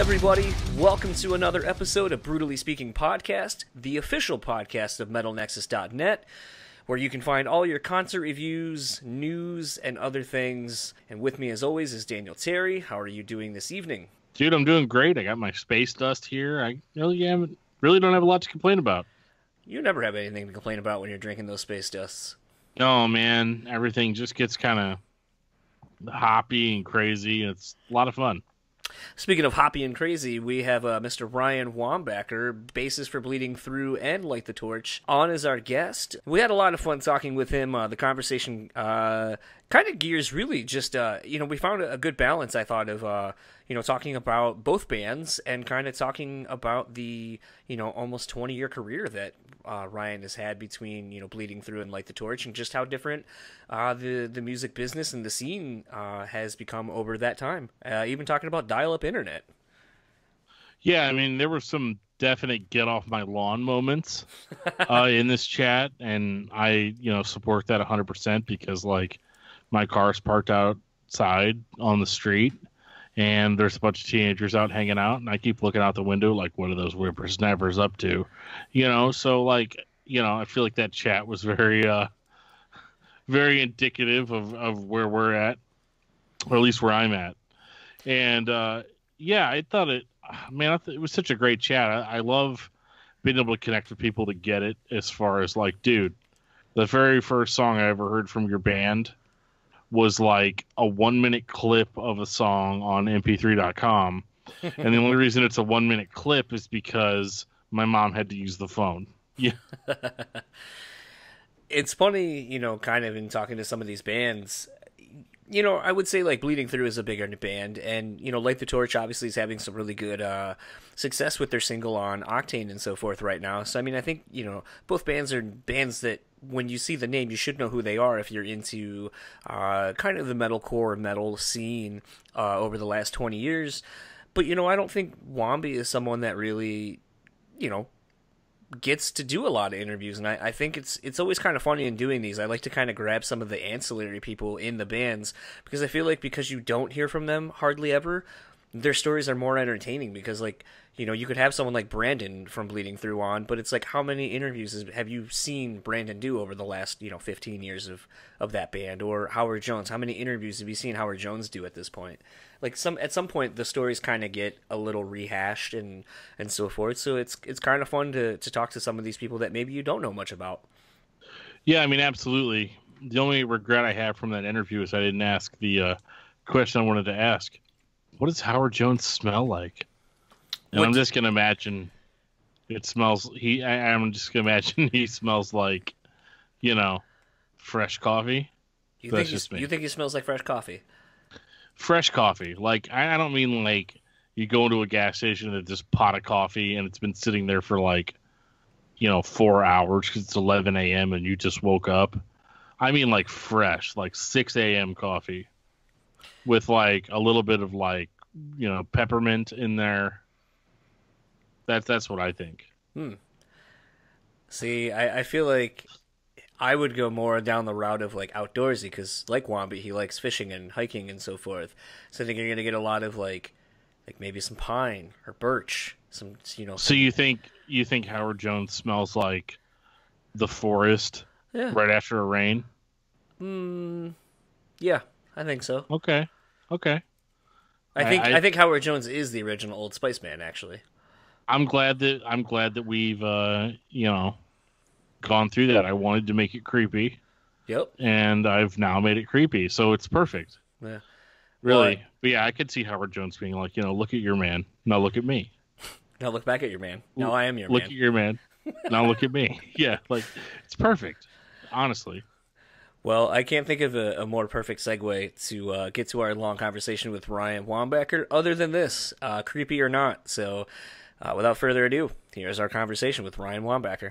everybody. Welcome to another episode of BREWtally Speaking Podcast, the official podcast of MetalNexus.net, where you can find all your concert reviews, news, and other things. And with me, as always, is Daniel Terry. How are you doing this evening? Dude, I'm doing great. I got my space dust here. I really don't have a lot to complain about. You never have anything to complain about when you're drinking those space dusts. No, man. Everything just gets kind of hoppy and crazy. It's a lot of fun. Speaking of hoppy and crazy, we have Mr. Ryan Wombacher, bassist for Bleeding Through and Light the Torch, on as our guest. We had a lot of fun talking with him. The conversation kind of gears really just, we found a good balance, I thought, of, talking about both bands and kind of talking about the, almost 20-year career that Ryan has had between, Bleeding Through and Light the Torch, and just how different the music business and the scene has become over that time. Even talking about dial-up internet. Yeah, I mean, there were some definite get-off-my-lawn moments in this chat, and I, support that 100% because, my car's parked outside on the street, and there's a bunch of teenagers out hanging out, and I keep looking out the window like, what are those whippersnappers up to? So, I feel like that chat was very, very indicative of where we're at, or at least where I'm at. And, I thought it was such a great chat. I love being able to connect with people to get it as far as, dude, the very first song I ever heard from your band was like a 1-minute clip of a song on mp3.com. And the only reason it's a 1-minute clip is because my mom had to use the phone. Yeah. It's funny, kind of in talking to some of these bands, I would say Bleeding Through is a bigger band, and Light the Torch obviously is having some really good success with their single on Octane and so forth right now. So I think both bands are bands that when you see the name, you should know who they are if you're into kind of the metalcore metal scene over the last 20 years. But I don't think Womby is someone that really gets to do a lot of interviews, and I think it's always kind of funny in doing these. I like to kind of grab some of the ancillary people in the bands, because I feel like because you don't hear from them hardly ever, their stories are more entertaining, because you could have someone like Brandon from Bleeding Through on, but it's how many interviews have you seen Brandon do over the last 15 years of that band? Or Howard Jones, how many interviews have you seen Howard Jones do at this point? At some point the stories kind of get a little rehashed and so forth, so it's kind of fun to talk to some of these people that maybe you don't know much about. Yeah, I mean, absolutely. The only regret I have from that interview is I didn't ask the question I wanted to ask. What does Howard Jones smell like? And I'm just gonna imagine it smells. I'm just gonna imagine he smells like, fresh coffee. You think he smells like fresh coffee? Fresh coffee. I don't mean you go into a gas station and this pot of coffee and it's been sitting there for 4 hours because it's 11 a.m. and you just woke up. I mean fresh, 6 a.m. coffee with a little bit of peppermint in there. That's what I think. See, I feel like I would go more down the route of outdoorsy, because like Womby, he likes fishing and hiking and so forth. So I think you're gonna get a lot of maybe some pine or birch, some. So you think Howard Jones smells like the forest right after a rain? Yeah, I think so. Okay. I think Howard Jones is the original Old Spice man, actually. I'm glad that we've gone through that. I wanted to make it creepy. Yep. And I've now made it creepy, so it's perfect. Yeah. Really. Well, but yeah, I could see Howard Jones being look at your man. Now look at me. Now look back at your man. Now I am your man. Look at your man. Now look at me. Yeah, it's perfect. Honestly. Well, I can't think of a more perfect segue to get to our long conversation with Ryan Wombacher, other than this, creepy or not. So, without further ado, here's our conversation with Ryan Wombacher.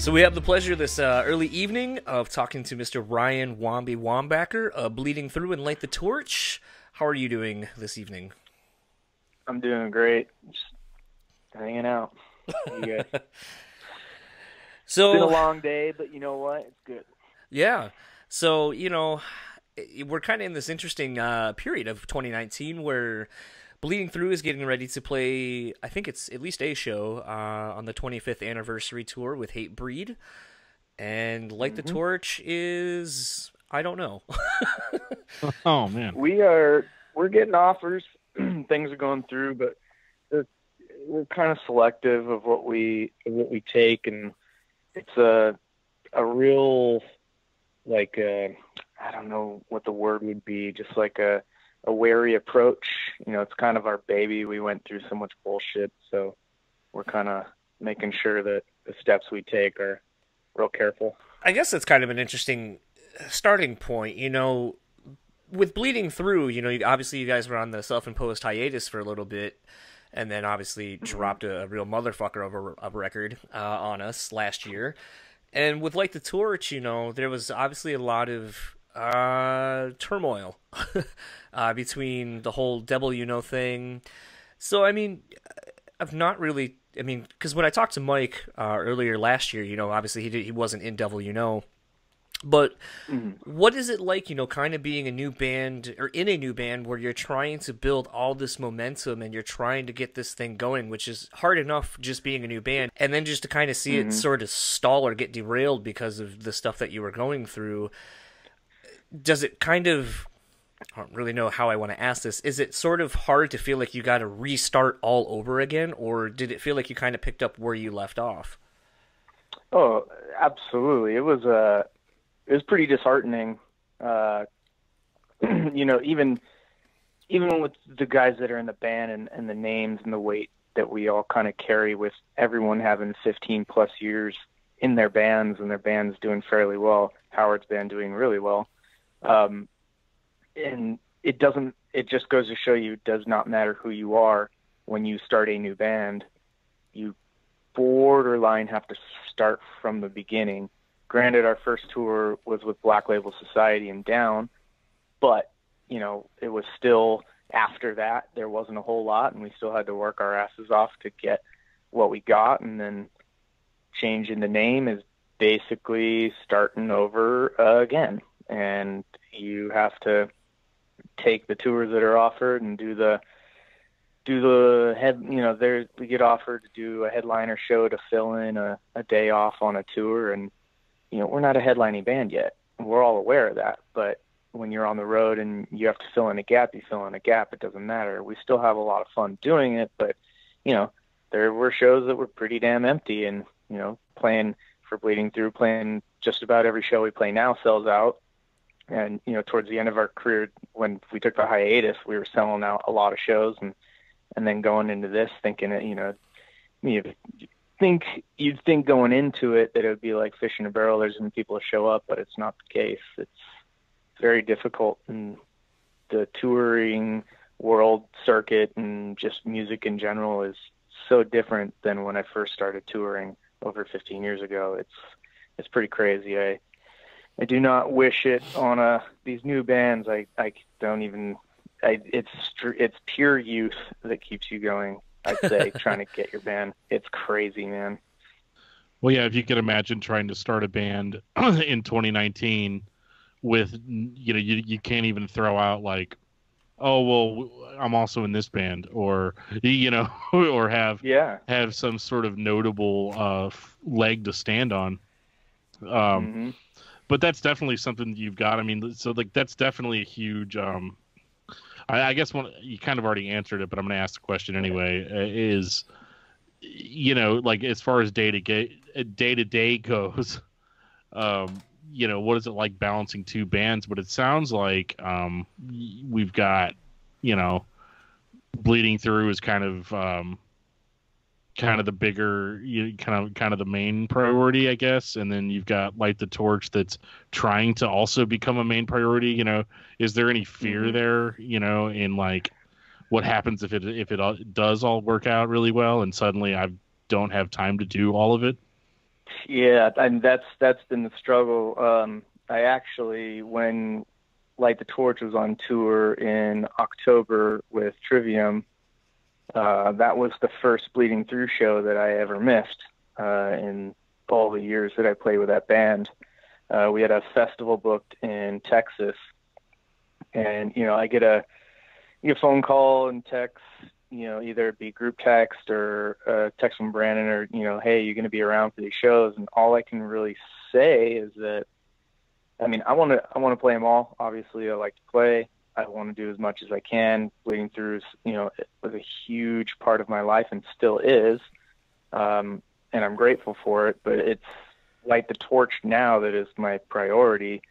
So we have the pleasure this early evening of talking to Mr. Ryan Womby Wombacher, Bleeding Through and Light the Torch. How are you doing this evening? I'm doing great. Just hanging out. You guys? So, it's been a long day, but you know what? It's good. Yeah. So, we're kind of in this interesting period of 2019 where Bleeding Through is getting ready to play, I think it's at least a show on the 25th anniversary tour with Hatebreed. And Light the Torch is, I don't know. Oh, man. We're getting offers. Things are going through, but we're kind of selective of what we take, and it's a real, like, I don't know what the word would be, just like a wary approach. It's kind of our baby. We went through so much bullshit, so we're kind of making sure that the steps we take are real careful. I guess that's kind of an interesting starting point. With Bleeding Through, obviously you guys were on the self-imposed hiatus for a little bit, and then obviously dropped a real motherfucker of a record on us last year. And with Light the Torch, there was obviously a lot of turmoil between the whole Devil You Know thing. So, I've not really, because when I talked to Mike earlier last year, obviously he wasn't in Devil You Know. But what is it like, kind of being a new band, or in a new band, where you're trying to build all this momentum and you're trying to get this thing going, which is hard enough just being a new band, and then just to kind of see it sort of stall or get derailed because of the stuff that you were going through? Does it kind of, I don't really know how I want to ask this, is it sort of hard to feel like you got to restart all over again, or did it feel like you kind of picked up where you left off? Oh, absolutely. It was pretty disheartening. Even with the guys that are in the band and the names and the weight that we all kind of carry, with everyone having 15 plus years in their bands and their bands doing fairly well, Howard's band doing really well. And it just goes to show you, it does not matter who you are when you start a new band. You borderline have to start from the beginning. Granted, our first tour was with Black Label Society and Down, but, it was still, after that, there wasn't a whole lot, and we still had to work our asses off to get what we got, and then changing the name is basically starting over again. And you have to take the tours that are offered and do the head, we get offered to do a headliner show to fill in a day off on a tour, and we're not a headlining band yet. We're all aware of that. But when you're on the road and you have to fill in a gap, you fill in a gap. It doesn't matter. We still have a lot of fun doing it, but, there were shows that were pretty damn empty, and, playing for Bleeding Through, playing just about every show we play now sells out. And, towards the end of our career, when we took the hiatus, we were selling out a lot of shows, and then going into this thinking that, you'd think going into it that it would be like fish in a barrel. There's going to be people to show up, but it's not the case. It's very difficult, and the touring world circuit and just music in general is so different than when I first started touring over 15 years ago. It's pretty crazy. I do not wish it on these new bands. It's pure youth that keeps you going. I'd say trying to get your band. It's crazy, man. Well, yeah, if you could imagine trying to start a band in 2019 with, you can't even throw out like, oh, well, I'm also in this band, or, or have some sort of notable leg to stand on. But that's definitely something you've got. That's definitely a huge, I guess you kind of already answered it, but I'm going to ask the question anyway, is, as far as day to day goes, what is it like balancing two bands? But it sounds like we've got, Bleeding Through is kind of the bigger, kind of the main priority, I guess, and then you've got Light the Torch that's trying to also become a main priority. Is there any fear there, in like what happens if it does all work out really well and suddenly I don't have time to do all of it? Yeah, and that's been the struggle. I actually, when Light the Torch was on tour in October with Trivium, that was the first Bleeding Through show that I ever missed in all the years that I played with that band. We had a festival booked in Texas, and I get a phone call and text, either it be group text or text from Brandon or, hey, you're going to be around for these shows. And all I can really say is that, I want to play them all. Obviously, I like to play. I want to do as much as I can. Bleeding Through is, it was a huge part of my life and still is. And I'm grateful for it, but it's Light the Torch now that is my priority.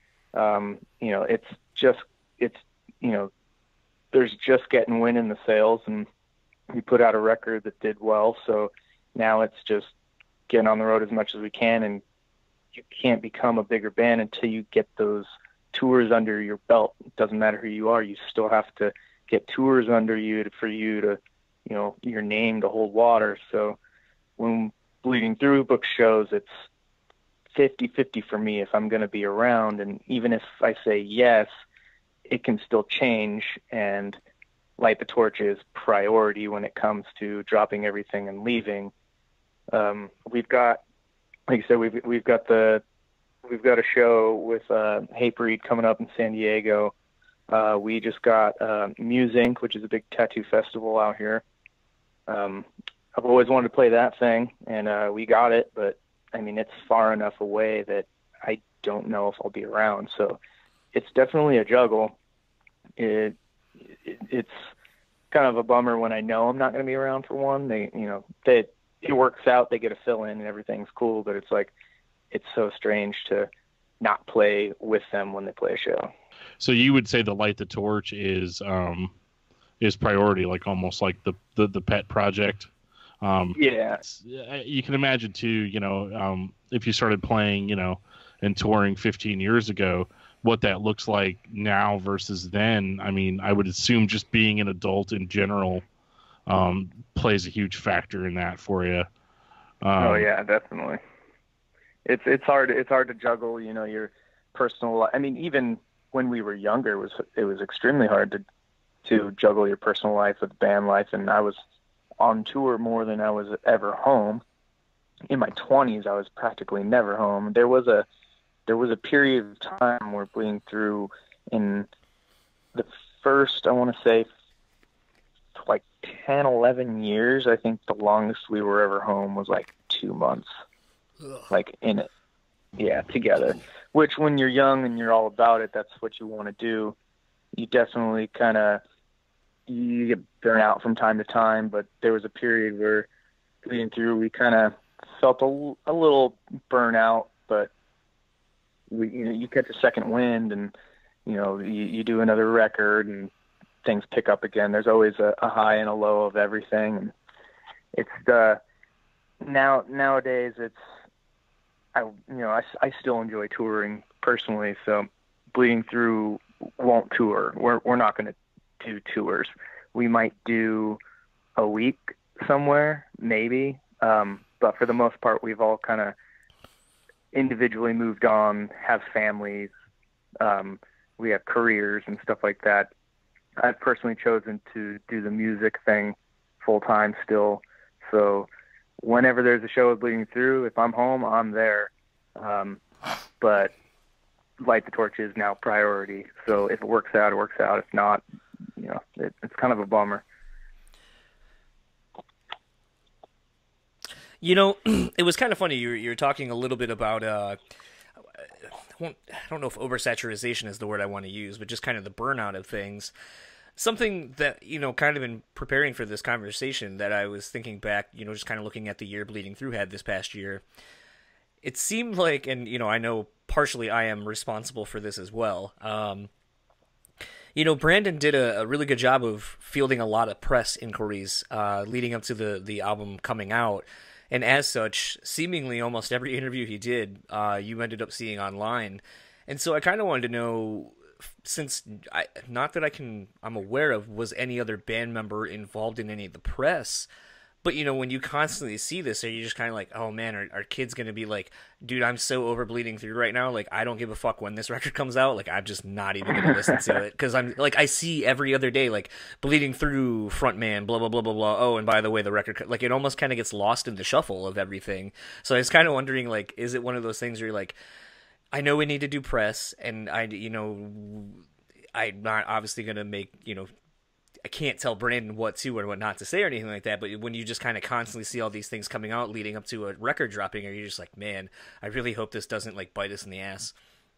There's just getting wind in the sails, and we put out a record that did well. So now it's just getting on the road as much as we can. And you can't become a bigger band until you get those tours under your belt. It doesn't matter who you are. You still have to get tours under you for you to, your name to hold water. So when Bleeding Through book shows, it's 50-50 for me if I'm going to be around. And even if I say yes, it can still change, and Light the Torch is priority when it comes to dropping everything and leaving. We've got, like I said, we've got a show with Hatebreed coming up in San Diego. We just got Muse Inc., which is a big tattoo festival out here. I've always wanted to play that thing, and we got it, but it's far enough away that I don't know if I'll be around. So it's definitely a juggle. It's kind of a bummer when I know I'm not going to be around for one. It works out, they get a fill in and everything's cool, but it's like, it's so strange to not play with them when they play a show. So you would say the Light the Torch is priority, like almost like the pet project. Yeah. You can imagine too, if you started playing, and touring 15 years ago, what that looks like now versus then. I would assume just being an adult in general plays a huge factor in that for you. Oh yeah, definitely. It's hard to juggle, your personal life. Even when we were younger, it was extremely hard to juggle your personal life with band life, and I was on tour more than I was ever home. In my 20s, I was practically never home. There was a period of time where Bleeding Through, in the first, I want to say, like 10, 11 years, I think the longest we were ever home was like 2 months. Ugh. Like in it. Yeah, together. Which when you're young and you're all about it, that's what you want to do. You definitely you get burnt out from time to time, but there was a period where Bleeding Through, we kind of felt a little burnout, but you catch a second wind, and you do another record, and things pick up again. There's always a high and a low of everything, and it's nowadays I still enjoy touring personally, so Bleeding Through won't tour. We're not going to do tours. We might do a week somewhere, maybe, but for the most part, we've all kind of individually moved on, have families, we have careers and stuff like that. I've personally chosen to do the music thing full time still. So whenever there's a show of Bleeding Through, if I'm home, I'm there. But Light the Torch is now priority. So if it works out, it works out. If not, it's kind of a bummer. It was kind of funny. You were talking a little bit about, I don't know if oversaturation is the word I want to use, but just kind of the burnout of things. Something that, kind of in preparing for this conversation that I was thinking back, just kind of looking at the year Bleeding Through had this past year. It seemed like, and, I know partially I am responsible for this as well. Brandon did a really good job of fielding a lot of press inquiries leading up to the album coming out. And as such, seemingly almost every interview he did, you ended up seeing online. And so I kind of wanted to know, since not that I'm aware of, was any other band member involved in any of the press, But, you know, when you constantly see this, are you just kind of like, oh man, are kids going to be like, dude, I'm so over Bleeding Through right now. Like, I don't give a fuck when this record comes out. Like, I'm just not even going to listen to it. Because I'm like, I see every other day, like, Bleeding Through, frontman, blah, blah, blah, blah, blah. Oh, and by the way, the record, like, it almost kind of gets lost in the shuffle of everything. So I was kind of wondering, like, is it one of those things where you're like, I know we need to do press, and you know, I'm not obviously going to make, you know, I can't tell Brandon what to or what not to say or anything like that, but when you just kind of constantly see all these things coming out leading up to a record dropping, are you just like, man, I really hope this doesn't like bite us in the ass?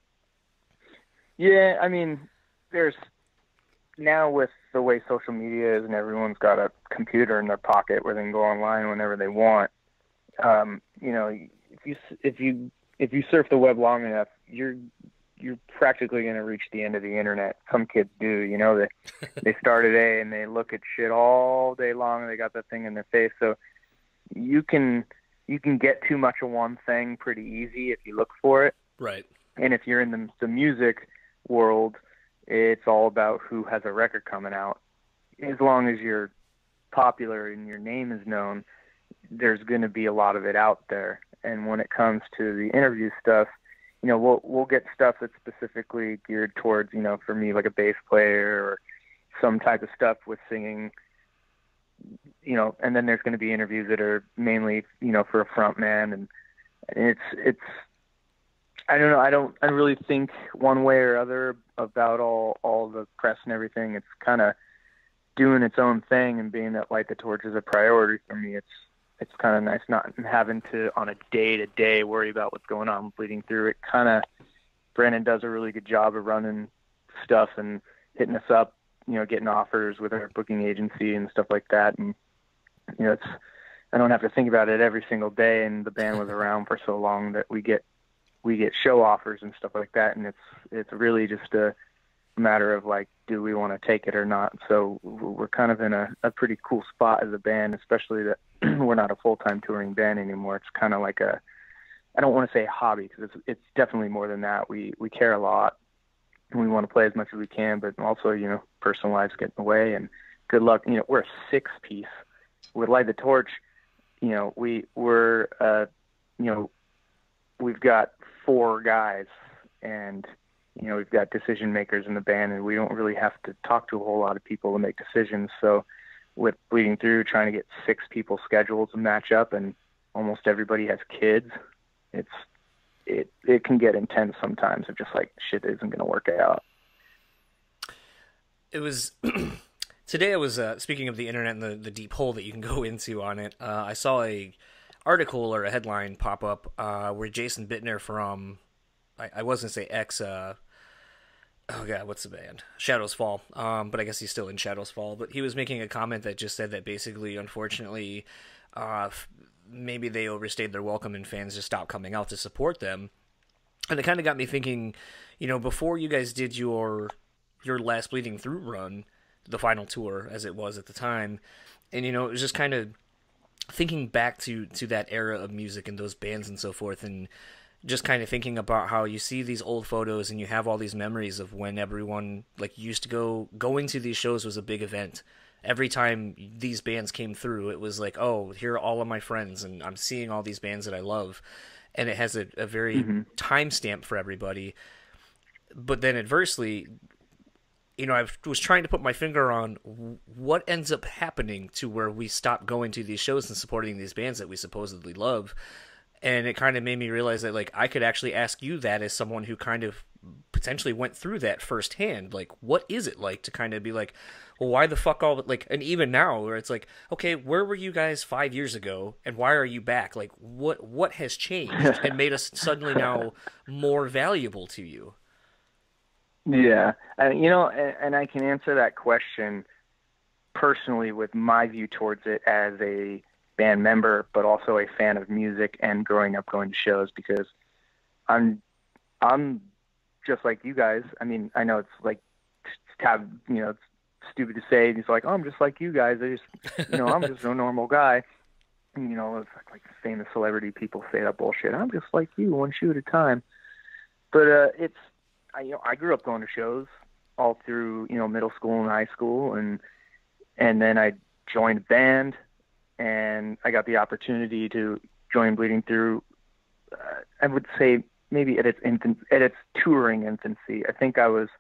Yeah, I mean, there's now with the way social media is and everyone's got a computer in their pocket where they can go online whenever they want. You know, if you surf the web long enough, you're practically going to reach the end of the internet. Some kids do, you know, they start at A and they look at shit all day long and they got that thing in their face. So you can get too much of one thing pretty easy if you look for it. Right. And if you're in the music world, it's all about who has a record coming out. As long as you're popular and your name is known, there's going to be a lot of it out there. And when it comes to the interview stuff, you know, we'll get stuff that's specifically geared towards, you know, for me, like a bass player or some type of stuff with singing, you know, and then there's going to be interviews that are mainly, you know, for a front man. And it's, I don't know. I don't really think one way or other about all the press and everything. It's kind of doing its own thing and being that light the torch is a priority for me. It's kind of nice not having to, on a day-to-day, worry about what's going on Bleeding Through. It kind of, Brandon does a really good job of running stuff and hitting us up, you know, getting offers with our booking agency and stuff like that. And, you know, I don't have to think about it every single day. And the band was around for so long that we get show offers and stuff like that. And it's really just a matter of like, do we want to take it or not? So we're kind of in a pretty cool spot as a band, especially that we're not a full-time touring band anymore. It's kind of like I don't want to say hobby, because it's definitely more than that. We care a lot and we want to play as much as we can, but also, you know, personal lives get in the way, and good luck. You know, we're a 6-piece with Light the Torch. You know, we're you know, we've got 4 guys, and you know, we've got decision makers in the band, and we don't really have to talk to a whole lot of people to make decisions. So with Bleeding Through, trying to get 6 people scheduled to match up, and almost everybody has kids, it can get intense sometimes of just like, shit isn't going to work out. It was today. I was speaking of the internet and the deep hole that you can go into on it. I saw a article or a headline pop up where Jason Bittner from I wasn't say X. Oh god, what's the band? Shadows Fall. But I guess he's still in Shadows Fall. But he was making a comment that just said that basically, unfortunately, maybe they overstayed their welcome and fans just stopped coming out to support them. And it kind of got me thinking, you know, before you guys did your last Bleeding Through run, the final tour as it was at the time, and you know, it was just kind of thinking back to that era of music and those bands and so forth, and just kind of thinking about how you see these old photos and you have all these memories of when everyone like used to going to these shows was a big event. Every time these bands came through, it was like, oh, here are all of my friends and I'm seeing all these bands that I love. And it has a very timestamp for everybody. But then adversely, you know, I was trying to put my finger on what ends up happening to where we stop going to these shows and supporting these bands that we supposedly love. And it kind of made me realize that, like, I could actually ask you that as someone who kind of potentially went through that firsthand. Like, what is it like to kind of be like, well, why the fuck all, like, and even now where it's like, okay, where were you guys 5 years ago and why are you back? Like, what has changed and made us suddenly now more valuable to you? Yeah. You know, and I can answer that question personally with my view towards it as a band member, but also a fan of music and growing up going to shows, because I'm just like you guys. I mean, I know it's like, you know, it's stupid to say. It's like, oh, I'm just like you guys. I just, you know, I'm just a normal guy. And, you know, it's like famous celebrity people say that bullshit. I'm just like you, one shoe at a time. But you know, I grew up going to shows all through, you know, middle school and high school, and then I joined a band. and I got the opportunity to join Bleeding Through. I would say maybe at its touring infancy. I think I was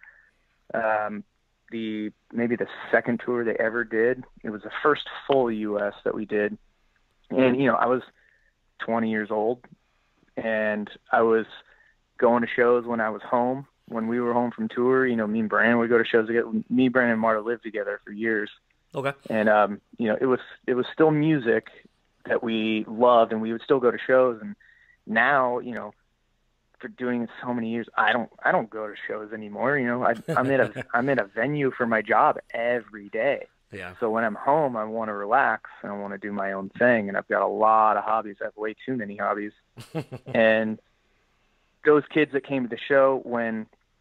maybe the second tour they ever did. It was the first full U.S. that we did, and I was 20 years old, and I was going to shows when I was home. When we were home from tour, me and Brandon would go to shows together. Me, Brandon, and Marta lived together for years. Okay. And it was still music that we loved, and we would still go to shows. And now, for doing it so many years, I don't go to shows anymore. I'm at a venue for my job every day. Yeah. So when I'm home, I want to relax and I want to do my own thing. And I've got a lot of hobbies. I have way too many hobbies. And those kids that came to the show, when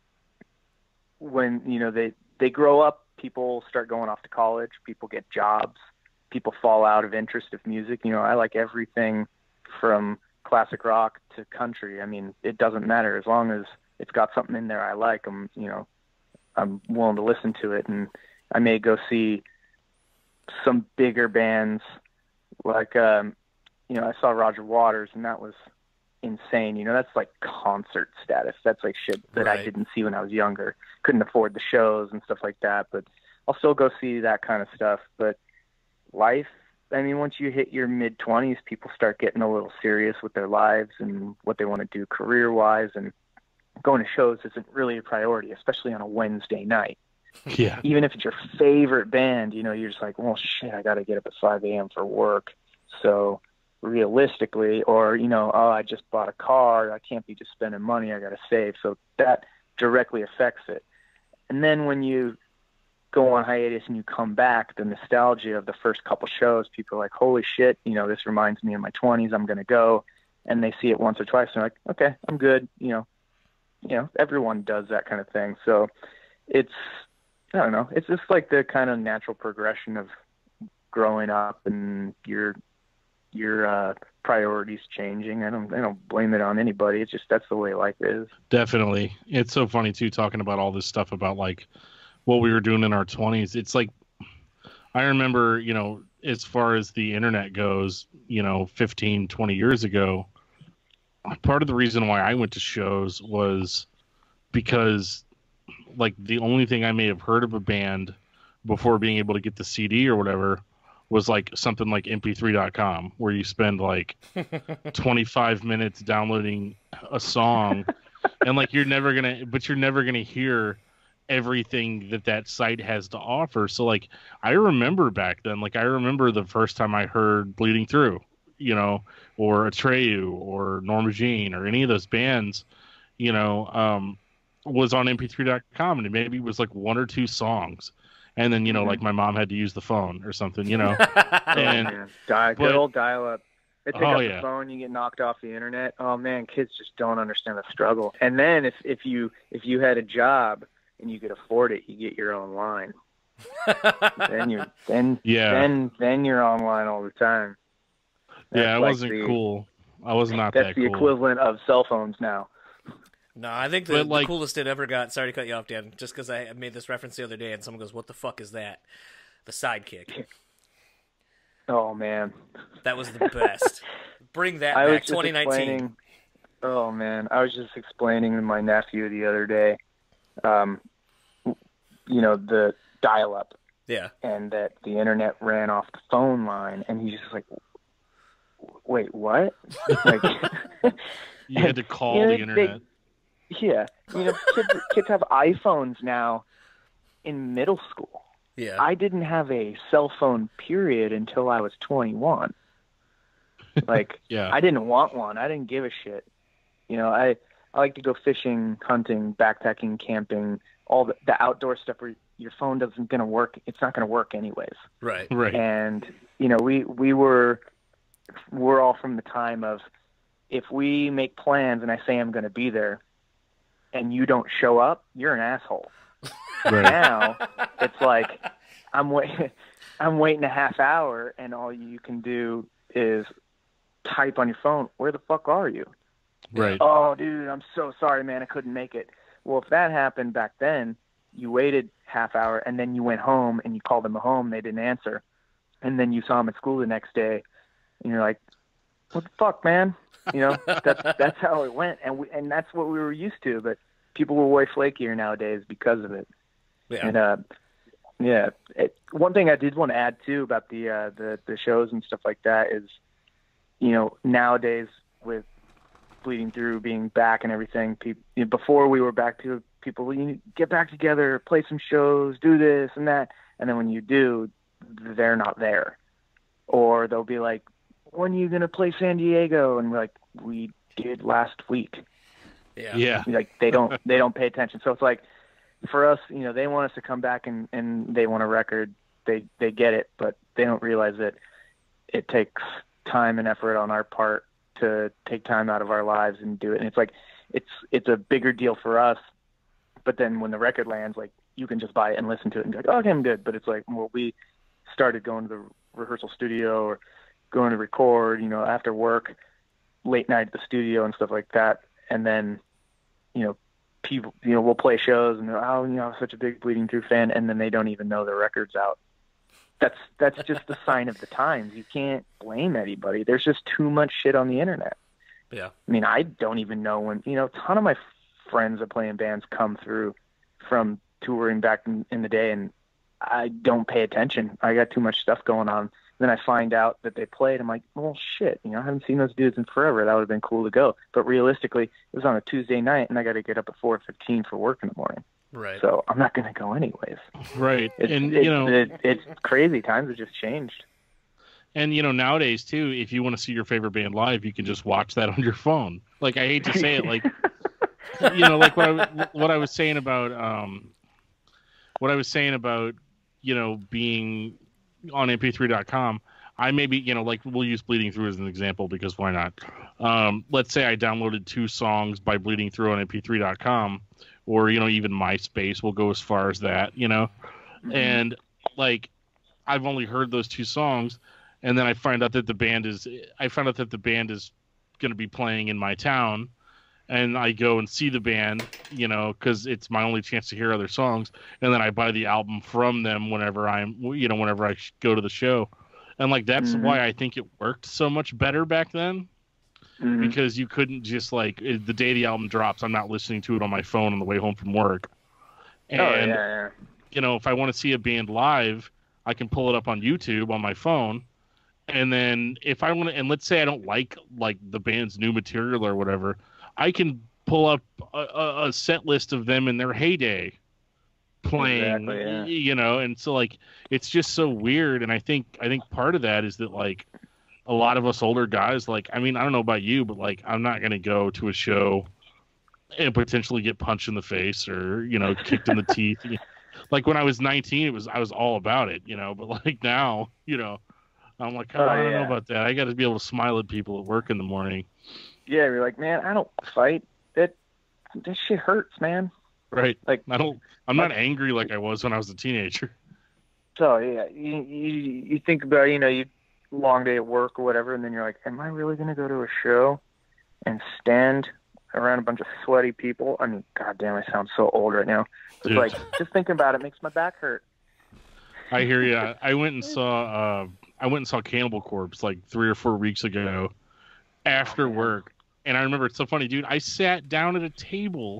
they grow up, people start going off to college, people get jobs, people fall out of interest of music. I like everything from classic rock to country. I mean, it doesn't matter as long as it's got something in there I like. I'm willing to listen to it, and I may go see some bigger bands like I saw Roger Waters, and that was insane. That's like concert status. That's like shit that Right. I didn't see when I was younger. Couldn't afford the shows and stuff like that, but I'll still go see that kind of stuff. But life, I mean, once you hit your mid-20s, people start getting a little serious with their lives and what they want to do career-wise, and going to shows isn't really a priority, especially on a Wednesday night. Yeah. Even if it's your favorite band, you're just like, well, shit, I got to get up at 5 a.m. for work. So realistically, or, I just bought a car, I can't be just spending money, I got to save. So that directly affects it. And then when you go on hiatus and you come back, the nostalgia of the first couple shows, people are like, holy shit, this reminds me of my 20s, I'm going to go. And they see it once or twice and they're like, okay, I'm good. Everyone does that kind of thing. So it's, I don't know, it's just like the kind of natural progression of growing up and your priorities changing. I don't blame it on anybody. It's just, that's the way life is. Definitely. It's so funny too, talking about all this stuff about like what we were doing in our 20s. It's like, I remember, as far as the internet goes, 15, 20 years ago, part of the reason why I went to shows was because like the only thing I may have heard of a band before being able to get the CD or whatever was like something like mp3.com, where you spend like 25 minutes downloading a song and like you're never gonna hear everything that site has to offer. So like I remember back then, like I remember the first time I heard Bleeding Through, or Atreyu or Norma Jean or any of those bands, was on mp3.com, and maybe it was like one or two songs. And then, like my mom had to use the phone or something, and Good old dial-up. They pick up the yeah. phone, you get knocked off the internet. Oh man, kids just don't understand the struggle. And then if you had a job and you could afford it, you get your own line. then you're online all the time. It wasn't cool. I was not that cool. That's the equivalent of cell phones now. No, I think the coolest it ever got, sorry to cut you off, Dan, just because I made this reference the other day and someone goes, what the fuck is that? The Sidekick. Oh, man. That was the best. Bring that back, 2019. Oh, man. I was just explaining to my nephew the other day, the dial-up. Yeah. And that the internet ran off the phone line, and he's just like, wait, what? Like, you had to call the internet. Kids have iPhones now in middle school. Yeah. I didn't have a cell phone period until I was 21. Like, yeah. I didn't want one. I didn't give a shit. I like to go fishing, hunting, backpacking, camping, all the outdoor stuff where your phone isn't going to work. It's not going to work anyways. Right. And, we're all from the time of, if we make plans and I say I'm going to be there and you don't show up, you're an asshole. Right. Now it's like, I'm waiting a half hour and all you can do is type on your phone, where the fuck are you? Right. Oh, dude, I'm so sorry, man. I couldn't make it. Well, if that happened back then, you waited half hour and then you went home and you called them home. They didn't answer. and then you saw them at school the next day, and you're like, what the fuck, man? You know, that's how it went, and that's what we were used to. But people were way flakier nowadays because of it. Yeah. And one thing I did want to add too about the shows and stuff like that is, you know, nowadays with Bleeding Through being back and everything, before we were back to people, you get back together, play some shows, do this and that, and then when you do, they're not there, or they'll be like, when are you going to play San Diego? And we're like, we did last week. Yeah. Like they don't pay attention. So it's like, for us, you know, they want us to come back and they want a record. They get it, but they don't realize that it takes time and effort on our part to take time out of our lives and do it. And it's like, it's a bigger deal for us. But then when the record lands, like, you can just buy it and listen to it and be like, oh, okay, I'm good. But it's like, well, we started going to the rehearsal studio or going to record, you know, after work, late night at the studio and stuff like that. And then, you know, people, you know, we'll play shows and they're, oh, you know, I'm such a big Bleeding Through fan. And then they don't even know the record's out. That's just the sign of the times. You can't blame anybody. There's just too much shit on the internet. Yeah. I mean, I don't even know when, you know, a ton of my friends that play in bands come through from touring back in the day, and I don't pay attention. I got too much stuff going on. Then I find out that they played. I'm like, well, shit, you know, I haven't seen those dudes in forever. That would have been cool to go. But realistically, it was on a Tuesday night, and I got to get up at 4:15 for work in the morning. Right. So I'm not going to go anyways. Right. It's crazy. Times have just changed. And, you know, nowadays, too, if you want to see your favorite band live, you can just watch that on your phone. Like, I hate to say it, like, you know, like what I was saying about, you know, being on mp3.com, I maybe, you know, like, we'll use Bleeding Through as an example because why not? Let's say I downloaded 2 songs by Bleeding Through on mp3.com, or, you know, even MySpace will go as far as that, you know? Mm-hmm. And, like, I've only heard those 2 songs, and then I find out that the band is going to be playing in my town, and I go and see the band, you know, because it's my only chance to hear other songs, and then I buy the album from them whenever I go to the show. And, like, that's mm-hmm. why I think it worked so much better back then. Mm-hmm. Because you couldn't just, like, the day the album drops, I'm not listening to it on my phone on the way home from work. And, you know, if I want to see a band live, I can pull it up on YouTube on my phone. And then if I want to, and let's say I don't like the band's new material or whatever, I can pull up a set list of them in their heyday playing, you know, and so, like, it's just so weird. And I think part of that is that, like, a lot of us older guys, like, I mean, I don't know about you, but, like, I'm not going to go to a show and potentially get punched in the face or, you know, kicked in the teeth. Like, when I was 19, I was all about it, you know, but, like, now, you know, I'm like, I don't know about that. I got to be able to smile at people at work in the morning. Yeah, you're like, man, I don't fight. That shit hurts, man. Right. Like, I'm not angry like I was when I was a teenager. So, yeah, you think about, you know, long day at work or whatever, and then you're like, am I really going to go to a show and stand around a bunch of sweaty people? I mean, goddamn, I sound so old right now. It's like, just thinking about it makes my back hurt. I hear you. I went and saw Cannibal Corpse like 3 or 4 weeks ago after work, and I remember, it's so funny, dude. I sat down at a table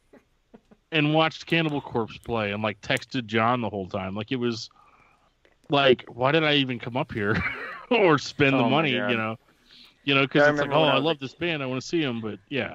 and watched Cannibal Corpse play, and, like, texted John the whole time. Like, it was like, why did I even come up here or spend the money, you know, because it's like, I love this band, I want to see them, but yeah.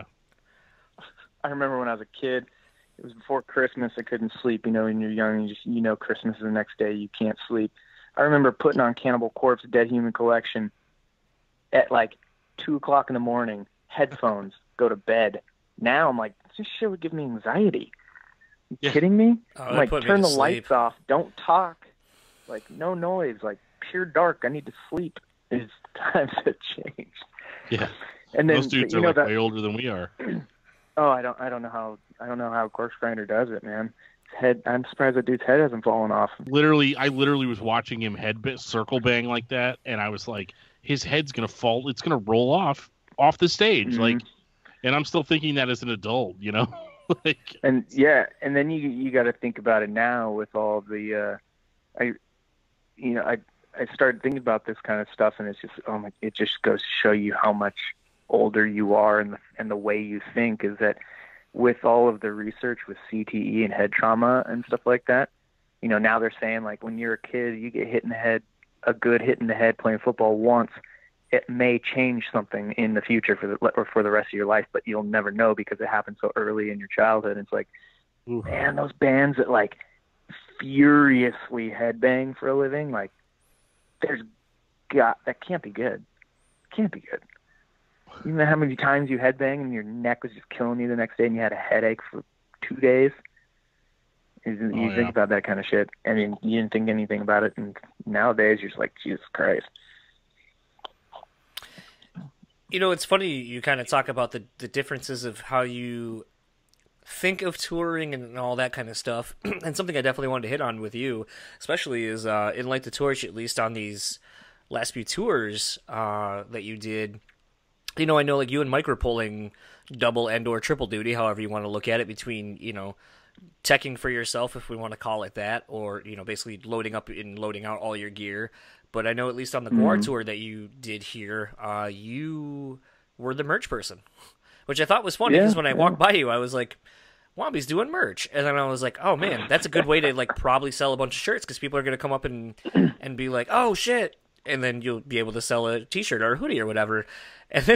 I remember when I was a kid, it was before Christmas, I couldn't sleep, you know, when you're young, you know, Christmas is the next day, you can't sleep. I remember putting on Cannibal Corpse Dead Human Collection at like 2:00 in the morning, headphones, go to bed. Now I'm like, this shit would give me anxiety. You kidding me? I'm like, turn the lights off, don't talk. Like, no noise, like, pure dark. I need to sleep. It's times have changed. Yeah. And then those dudes are like way older than we are. Oh, I don't know how Corpse Grinder does it, man. His head, I'm surprised that dude's head hasn't fallen off. I literally was watching him circle bang like that, and I was like, his head's gonna fall. It's gonna roll off the stage, mm-hmm. Like, and I'm still thinking that as an adult, you know. Like, and then you got to think about it now with all the, I I started thinking about this kind of stuff, and it's just, it just goes to show you how much older you are, and the way you think is that with all of the research with CTE and head trauma and stuff like that, now they're saying, like, when you're a kid, you get hit in the head, a good hit in the head playing football once, it may change something in the future for the rest of your life, but you'll never know because it happened so early in your childhood. It's like, man, those bands that like furiously headbang for a living, like, that can't be good. Can't be good. You know how many times you headbang and your neck was just killing you the next day and you had a headache for 2 days? You think about that kind of shit. I mean, you didn't think anything about it, and nowadays you're just like, Jesus Christ. It's funny you kind of talk about the differences of how you think of touring and all that kind of stuff. And something I definitely wanted to hit on with you, especially, is in Light the Torch, at least on these last few tours that you did. I know, like, you and Mike were pulling double and or triple duty, however you want to look at it, between, teching for yourself, if we want to call it that, or, basically loading up and loading out all your gear. But I know, at least on the Guar tour that you did here, you were the merch person, which I thought was funny, because when I walked by you, I was like, Womby's doing merch. And then I was like, oh man, that's a good way to, like, probably sell a bunch of shirts, because people are going to come up and be like, oh shit. And then you'll be able to sell a t-shirt or a hoodie or whatever. And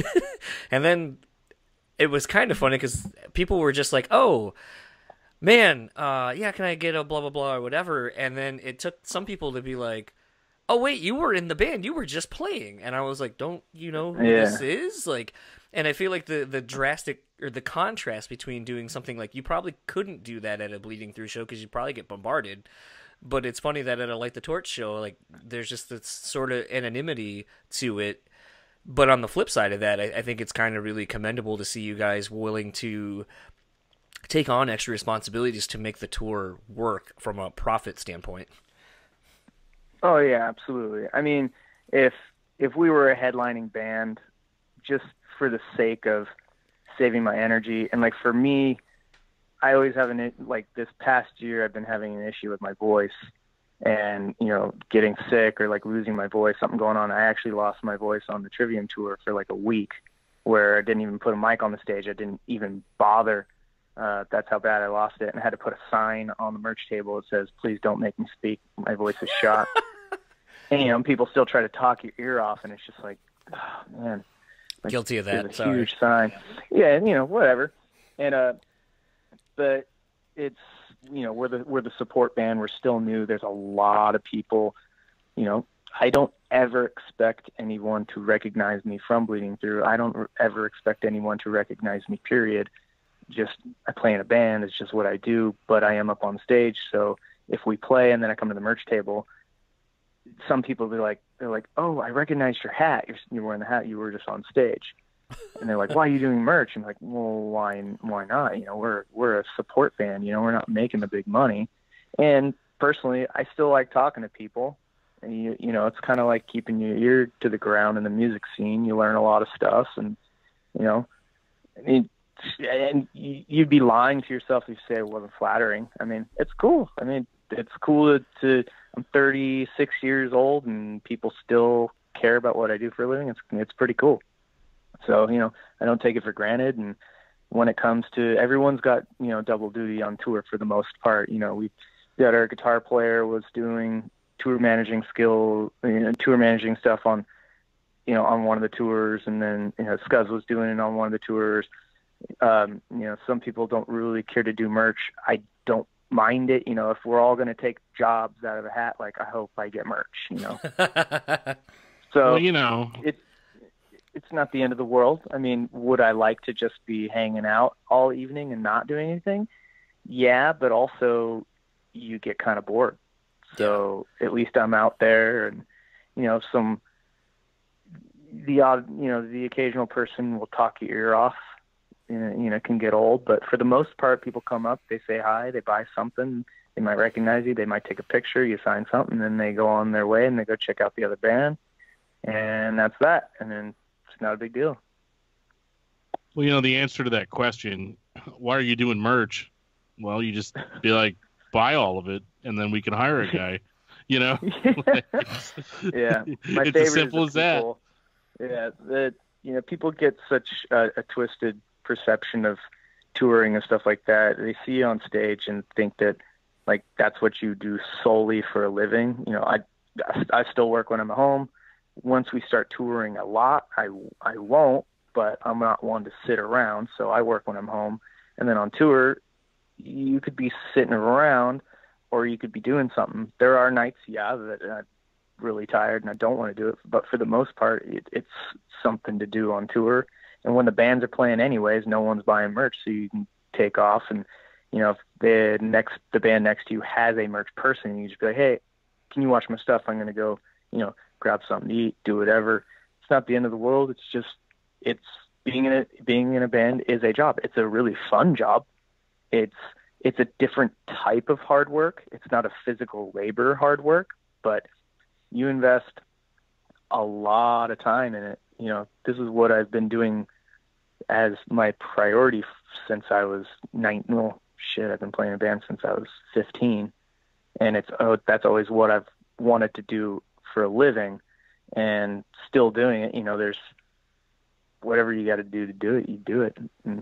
then it was kind of funny, because people were just like, oh man, yeah, can I get a blah blah blah or whatever? And then it took some people to be like, oh wait, you were in the band, you were just playing. And I was like, don't you know who this is? Like, and I feel like the drastic, or the contrast between doing something like, you probably couldn't do that at a Bleeding Through show because you'd probably get bombarded. But it's funny that at a Light the Torch show, like, there's just this sort of anonymity to it. But on the flip side of that, I think it's kind of really commendable to see you guys willing to take on extra responsibilities to make the tour work from a profit standpoint. Oh yeah, absolutely. I mean, if we were a headlining band, just for the sake of saving my energy, and like for me, I always have like this past year, I've been having an issue with my voice, and getting sick or like losing my voice, something going on. I actually lost my voice on the Trivium tour for like a week, where I didn't even put a mic on the stage. I didn't even bother. That's how bad I lost it, and I had to put a sign on the merch table that says, "Please don't make me speak. My voice is shot." And people still try to talk your ear off, and it's just like, oh, man. Like, guilty of that. It's a huge sign. Yeah, and whatever. And but it's we're the support band. We're still new. There's a lot of people. I don't ever expect anyone to recognize me from Bleeding Through. I don't ever expect anyone to recognize me. Period. Just I play in a band. It's just what I do. But I am up on stage. So if we play and then I come to the merch table, some people they're like, oh, I recognized your hat. You're wearing the hat. You were just on stage. And they're like, why are you doing merch? I'm like, well, why not? We're a support band. We're not making the big money. And personally, I still like talking to people. And it's kind of like keeping your ear to the ground in the music scene. You learn a lot of stuff, and I mean, and you'd be lying to yourself if you say it wasn't flattering. I mean, it's cool. I mean, it's cool to I'm 36 years old and people still care about what I do for a living. It's pretty cool. So, I don't take it for granted. And when it comes to, everyone's got, double duty on tour for the most part. We got our guitar player was doing tour managing stuff on, on one of the tours. And then, Scuzz was doing it on one of the tours. Some people don't really care to do merch. I don't mind it. If we're all going to take jobs out of a hat, like, I hope I get merch, So, well, it's not the end of the world. I mean, would I like to just be hanging out all evening and not doing anything? Yeah, but also you get kind of bored. So at least I'm out there, and the occasional person will talk your ear off. Can get old, but for the most part, people come up, they say hi, they buy something, they might recognize you, they might take a picture, you sign something, and they go on their way and they go check out the other band, and that's that. And then it's not a big deal. Well, the answer to that question, why are you doing merch? Well, you just be like, buy all of it, and then we can hire a guy. You know, Yeah, my it's favorite as simple is as that. people, yeah, that people get such a twisted perception of touring and stuff like that. They see you on stage and think that like that's what you do solely for a living. I still work when I'm at home. Once we start touring a lot, I won't, but I'm not one to sit around, so I work when I'm home. And then on tour, you could be sitting around or you could be doing something. There are nights, that I'm really tired and I don't want to do it, but for the most part, it's something to do on tour. And when the bands are playing anyways, no one's buying merch, so you can take off. And, if the band next to you has a merch person, you just be like, hey, can you watch my stuff? I'm going to go, grab something to eat, do whatever. It's not the end of the world. It's just, being in a band is a job. It's a really fun job. It's a different type of hard work. It's not a physical labor hard work, but you invest a lot of time in it. This is what I've been doing as my priority since I was 19. Well, shit, I've been playing a band since I was 15, and that's always what I've wanted to do for a living, and still doing it. There's whatever you got to do it, you do it. And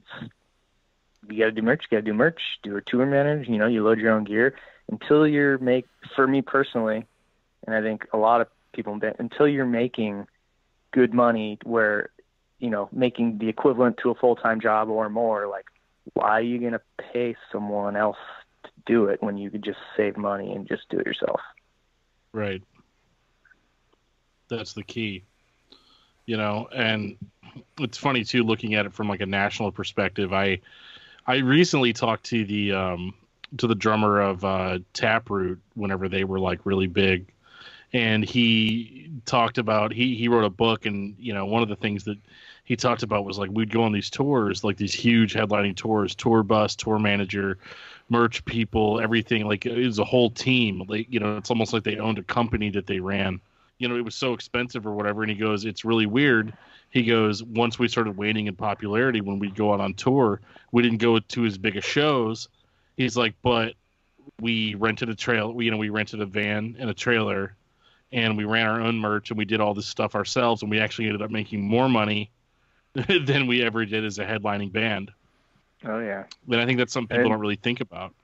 you got to do merch, do a tour manager, you load your own gear until for me personally, and I think a lot of people, until you're making good money where, making the equivalent to a full-time job or more, like, why are you going to pay someone else to do it when you could just save money and just do it yourself? Right. That's the key, and it's funny too, looking at it from like a national perspective. I recently talked to the drummer of Taproot whenever they were like really big, and he talked about, he wrote a book, and one of the things that he talked about was like, we'd go on these tours, like these huge headlining tours, tour bus, tour manager, merch people, everything. Like, it was a whole team. Like, it's almost like they owned a company that they ran. It was so expensive or whatever. And he goes, it's really weird. He goes, once we started waning in popularity, when we go out on tour, we didn't go to as big of shows. He's like, but we rented a trail. We rented a van and a trailer, and we ran our own merch, and we did all this stuff ourselves, and we actually ended up making more money than we ever did as a headlining band. Oh yeah. And I think that's something people don't really think about.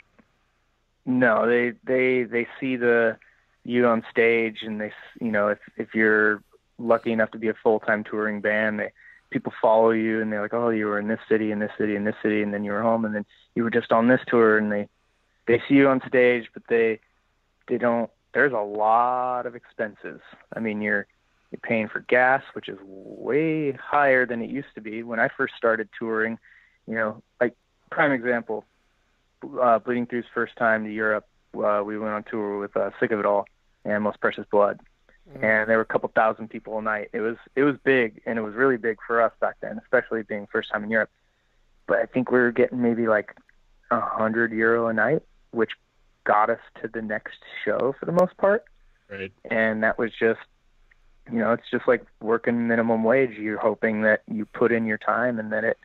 No, they see you on stage, and they, if you're lucky enough to be a full-time touring band, people follow you, and they're like, oh, you were in this city, and this city, and this city, and then you were home, and then you were just on this tour, and they see you on stage, but they don't. There's a lot of expenses. I mean, you're paying for gas, which is way higher than it used to be. When I first started touring, like prime example, Bleeding Through's first time to Europe, we went on tour with Sick of It All and Most Precious Blood, and there were a couple thousand people a night. It was big, and it was really big for us back then, especially being first time in Europe. But I think we were getting maybe like €100 a night, which got us to the next show for the most part. Right. And that was just, it's just like working minimum wage. You're hoping that you put in your time and that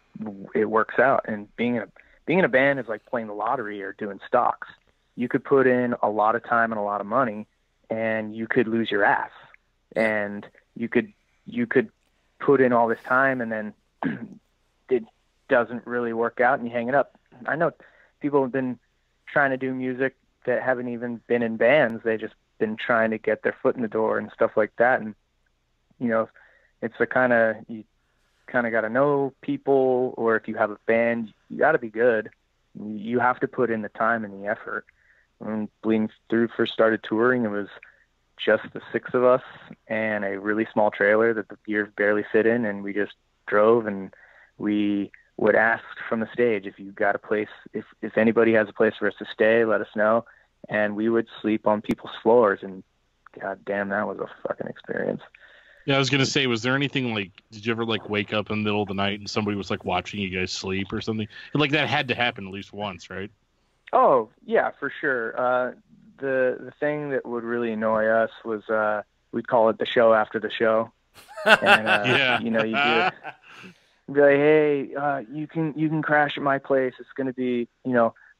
it works out. And being in a band is like playing the lottery or doing stocks. You could put in a lot of time and a lot of money, and you could lose your ass. And you could put in all this time, and then it doesn't really work out, and you hang it up. I know people have been trying to do music that haven't even been in bands. They just been trying to get their foot in the door and stuff like that. And, it's you kind of got to know people, or if you have a band, you got to be good. You have to put in the time and the effort. When Bleeding Through first started touring, it was just the 6 of us and a really small trailer that the gear barely fit in, and we just drove, and we would ask from the stage, if you got a place, if anybody has a place for us to stay, let us know. And we would sleep on people's floors, and god damn, that was a fucking experience. Yeah, I was going to say, was there anything like, did you ever like wake up in the middle of the night and somebody was like watching you guys sleep or something? Like, that had to happen at least once, right? Oh yeah, for sure. The thing that would really annoy us was, we'd call it the show after the show. And, yeah. you do it. Be like, hey, you can crash at my place. It's going to be, like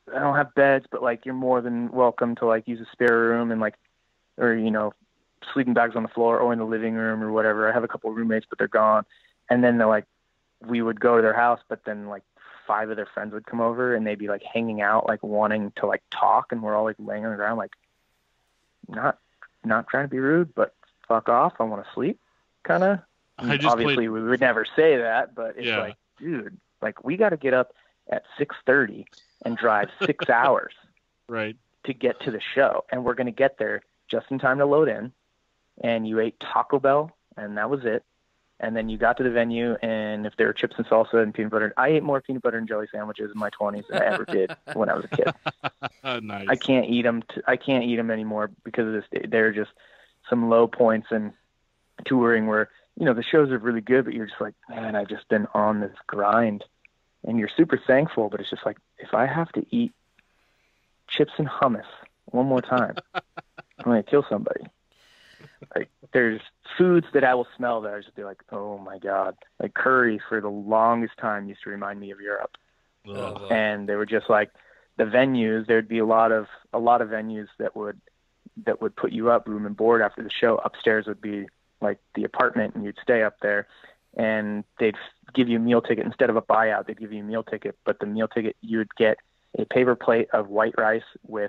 I don't have beds, but like, you're more than welcome to like use a spare room and like, or, you know, sleeping bags on the floor or in the living room or whatever. I have a couple of roommates, but they're gone. And then they're like, we would go to their house, but then like 5 of their friends would come over and they'd be like hanging out, like wanting to like talk. And we're all like laying on the ground, like not trying to be rude, but fuck off. I want to sleep. Kind of. Obviously we would never say that, but it's like, dude, like we got to get up at 6:30 and drive 6 hours right to get to the show. And we're going to get there just in time to load in. And you ate Taco Bell and that was it. And then you got to the venue, and if there were chips and salsa and peanut butter, I ate more peanut butter and jelly sandwiches in my 20s than I ever did when I was a kid. Nice. I can't eat them anymore because of this. They're just some low points in touring where, you know, the shows are really good, but you're just like, man, I've just been on this grind, and you're super thankful. But it's just like, if I have to eat chips and hummus one more time, I'm going to kill somebody. Like, there's foods that I will smell that I just be like, oh my God. Like curry for the longest time used to remind me of Europe. Oh. And they were just like the venues, there'd be a lot of venues that would put you up room and board after the show. Upstairs would be like the apartment, and you'd stay up there, and they'd give you a meal ticket instead of a buyout. They'd give you a meal ticket, but the meal ticket, you would get a paper plate of white rice with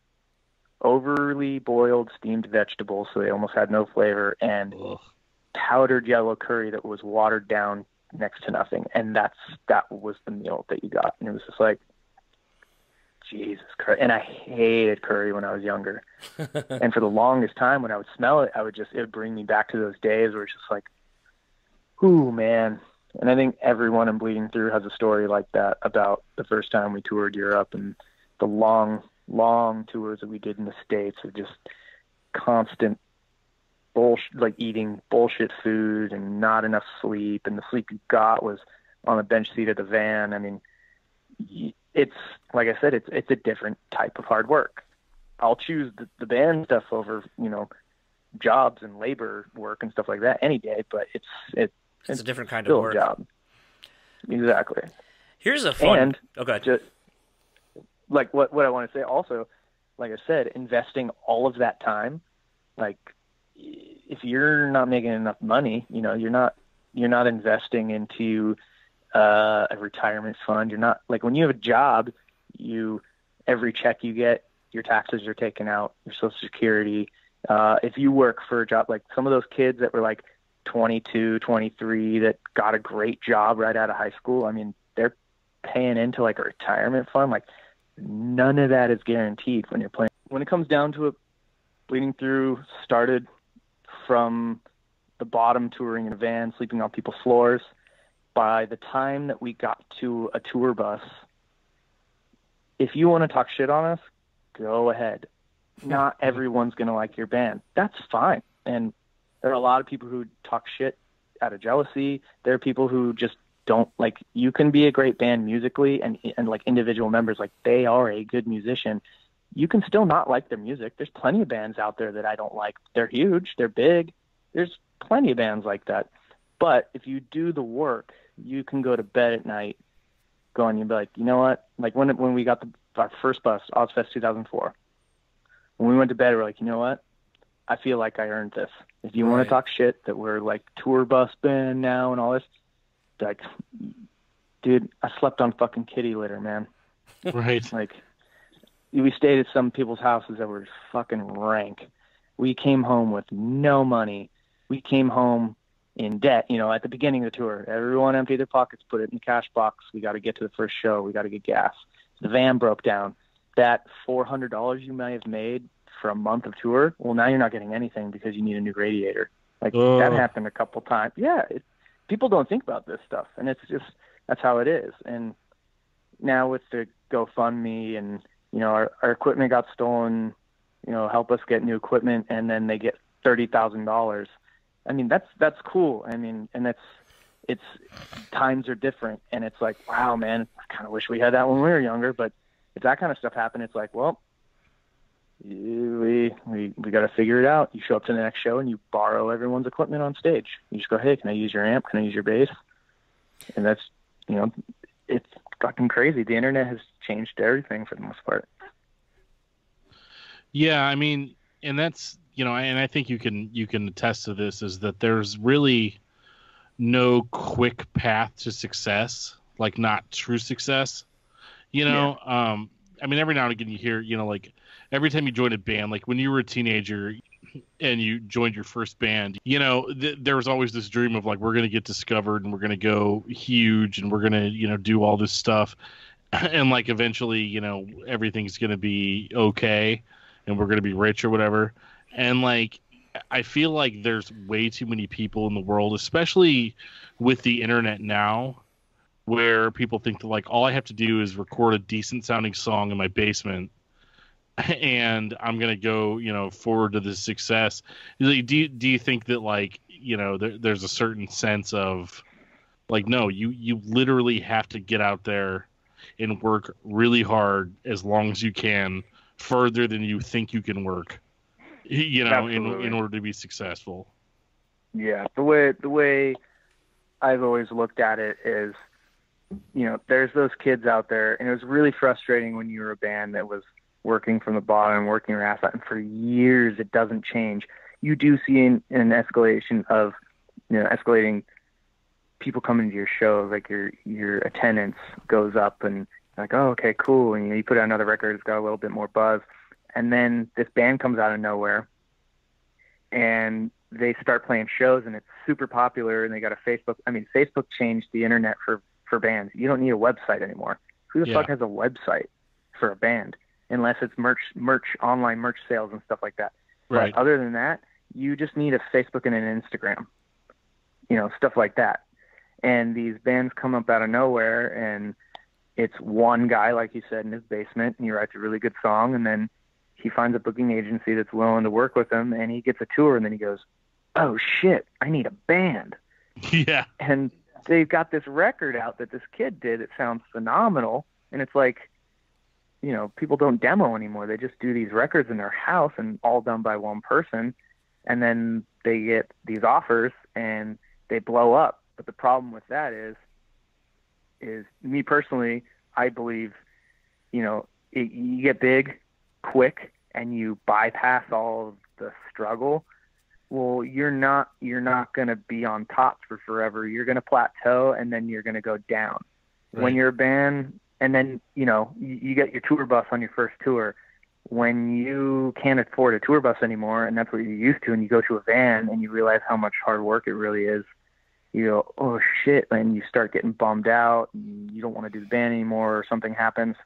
overly boiled steamed vegetables, so they almost had no flavor, and powdered yellow curry that was watered down next to nothing. And that was the meal that you got. And it was just like, Jesus Christ. And I hated curry when I was younger. And for the longest time, when I would smell it, it would bring me back to those days where it's just like, ooh, man. And I think everyone in Bleeding Through has a story like that about the first time we toured Europe and the long tours that we did in the States of just constant bullshit, like eating bullshit food and not enough sleep. And the sleep you got was on the bench seat of the van. I mean, it's, like I said, it's a different type of hard work. I'll choose the band stuff over, you know, jobs and labor work and stuff like that any day, but it's a different kind of work. Job. Exactly. Here's a fun. And okay. Just, like what I want to say also, like I said, investing all of that time, like if you're not making enough money, you know, you're not investing into a retirement fund. You're not, like, when you have a job, every check you get, your taxes are taken out, your Social Security. If you work for a job, like some of those kids that were like 22, 23 that got a great job right out of high school, I mean, they're paying into like a retirement fund. Like, none of that is guaranteed when you're playing. When it comes down to it, Bleeding Through started from the bottom, touring in a van, sleeping on people's floors. By the time that we got to a tour bus, if you want to talk shit on us, go ahead. Not everyone's going to like your band. That's fine. And there are a lot of people who talk shit out of jealousy. There are people who just don't, like, you can be a great band musically and like individual members, like they are a good musician. You can still not like their music. There's plenty of bands out there that I don't like. They're huge. They're big. There's plenty of bands like that. But if you do the work, you can go to bed at night going, you'd be like, you know what? Like when we got our first bus, Ozfest 2004, when we went to bed, we're like, you know what? I feel like I earned this. If you want to talk shit that we're like tour bus band now and all this, like, dude, I slept on fucking kitty litter, man. Right. Like, we stayed at some people's houses that were fucking rank. We came home with no money. We came home in debt, you know, at the beginning of the tour. Everyone emptied their pockets, put it in the cash box. We got to get to the first show. We got to get gas. The van broke down. That $400 you may have made for a month of tour, well, now you're not getting anything because you need a new radiator. Like, that happened a couple times. Yeah, people don't think about this stuff, and it's just, that's how it is. And now with the GoFundMe and, you know, our equipment got stolen, you know, help us get new equipment, and then they get $30,000. I mean, that's cool. I mean, and it's times are different, and it's like, wow, man, I kind of wish we had that when we were younger. But if that kind of stuff happened, it's like, well, we got to figure it out. You show up to the next show and you borrow everyone's equipment on stage. You just go, hey, can I use your amp? Can I use your bass? And that's, you know, it's fucking crazy. The internet has changed everything for the most part. Yeah, I mean, and that's, and I think you can attest to this, is that there's really no quick path to success, like not true success. Yeah. I mean, every now and again you hear, like every time you join a band, like when you were a teenager and you joined your first band, there was always this dream of like, we're going to get discovered and we're going to go huge and we're going to, do all this stuff. And like eventually, everything's going to be okay and we're going to be rich or whatever. And like, I feel like there's way too many people in the world, especially with the internet now, where people think that like all I have to do is record a decent sounding song in my basement and I'm going to go, forward to this success. Like, do you think that like, there's a certain sense of like, no, you literally have to get out there and work really hard as long as you can, further than you think you can work, in order to be successful. Yeah. The way I've always looked at it is, there's those kids out there, and it was really frustrating when you were a band that was working from the bottom, working your ass out, and for years it doesn't change. You do see an escalation of, escalating people coming to your shows, like your attendance goes up, and like, oh, okay, cool, and you put out another record, it's got a little bit more buzz, and then this band comes out of nowhere, and they start playing shows, and it's super popular, and they got a Facebook. I mean, Facebook changed the internet for bands. You don't need a website anymore. Who the fuck has a website for a band? Unless it's merch, online merch sales and stuff like that. Right. But other than that, you just need a Facebook and an Instagram, stuff like that. And these bands come up out of nowhere, and it's one guy, like you said, in his basement, and he writes a really good song, and then he finds a booking agency that's willing to work with him, and he gets a tour, and then he goes, oh shit, I need a band. Yeah. And they've got this record out that this kid did. It sounds phenomenal. And it's like, people don't demo anymore. They just do these records in their house, and all done by one person. And then they get these offers and they blow up. But the problem with that is me personally, I believe, you get big quick and you bypass all of the struggle. Well, you're not going to be on top for forever. You're going to plateau, and then you're going to go down. Right. When you're a band, and then, you get your tour bus on your first tour. When you can't afford a tour bus anymore, and that's what you're used to, and you go to a van and you realize how much hard work it really is, you go, oh shit, and you start getting bummed out, and you don't want to do the band anymore, or something happens.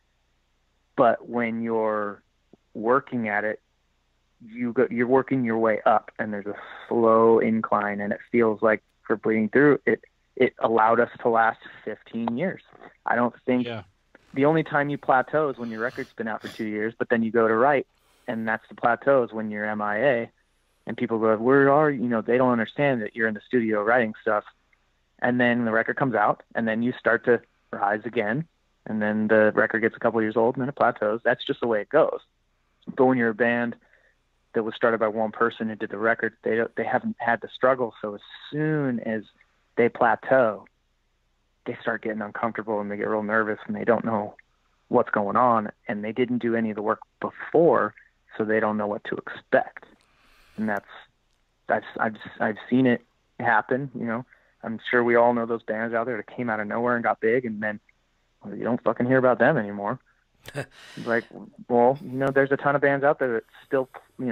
But when you're working at it, you're working your way up, and there's a slow incline, and it feels like for Bleeding Through, it allowed us to last 15 years. I don't think the only time you plateau is when your record's been out for 2 years, but then you go to write, and that's the plateau is when you're MIA, and people go, where are you? They don't understand that you're in the studio writing stuff, and then the record comes out, and then you start to rise again, and then the record gets a couple years old, and then it plateaus. That's just the way it goes. But when you're a band that was started by one person who did the record, they haven't had the struggle. So as soon as they plateau, they start getting uncomfortable and they get real nervous and they don't know what's going on, and they didn't do any of the work before, so they don't know what to expect. And I've seen it happen. I'm sure we all know those bands out there that came out of nowhere and got big, and then you don't fucking hear about them anymore. Like, well, there's a ton of bands out there that still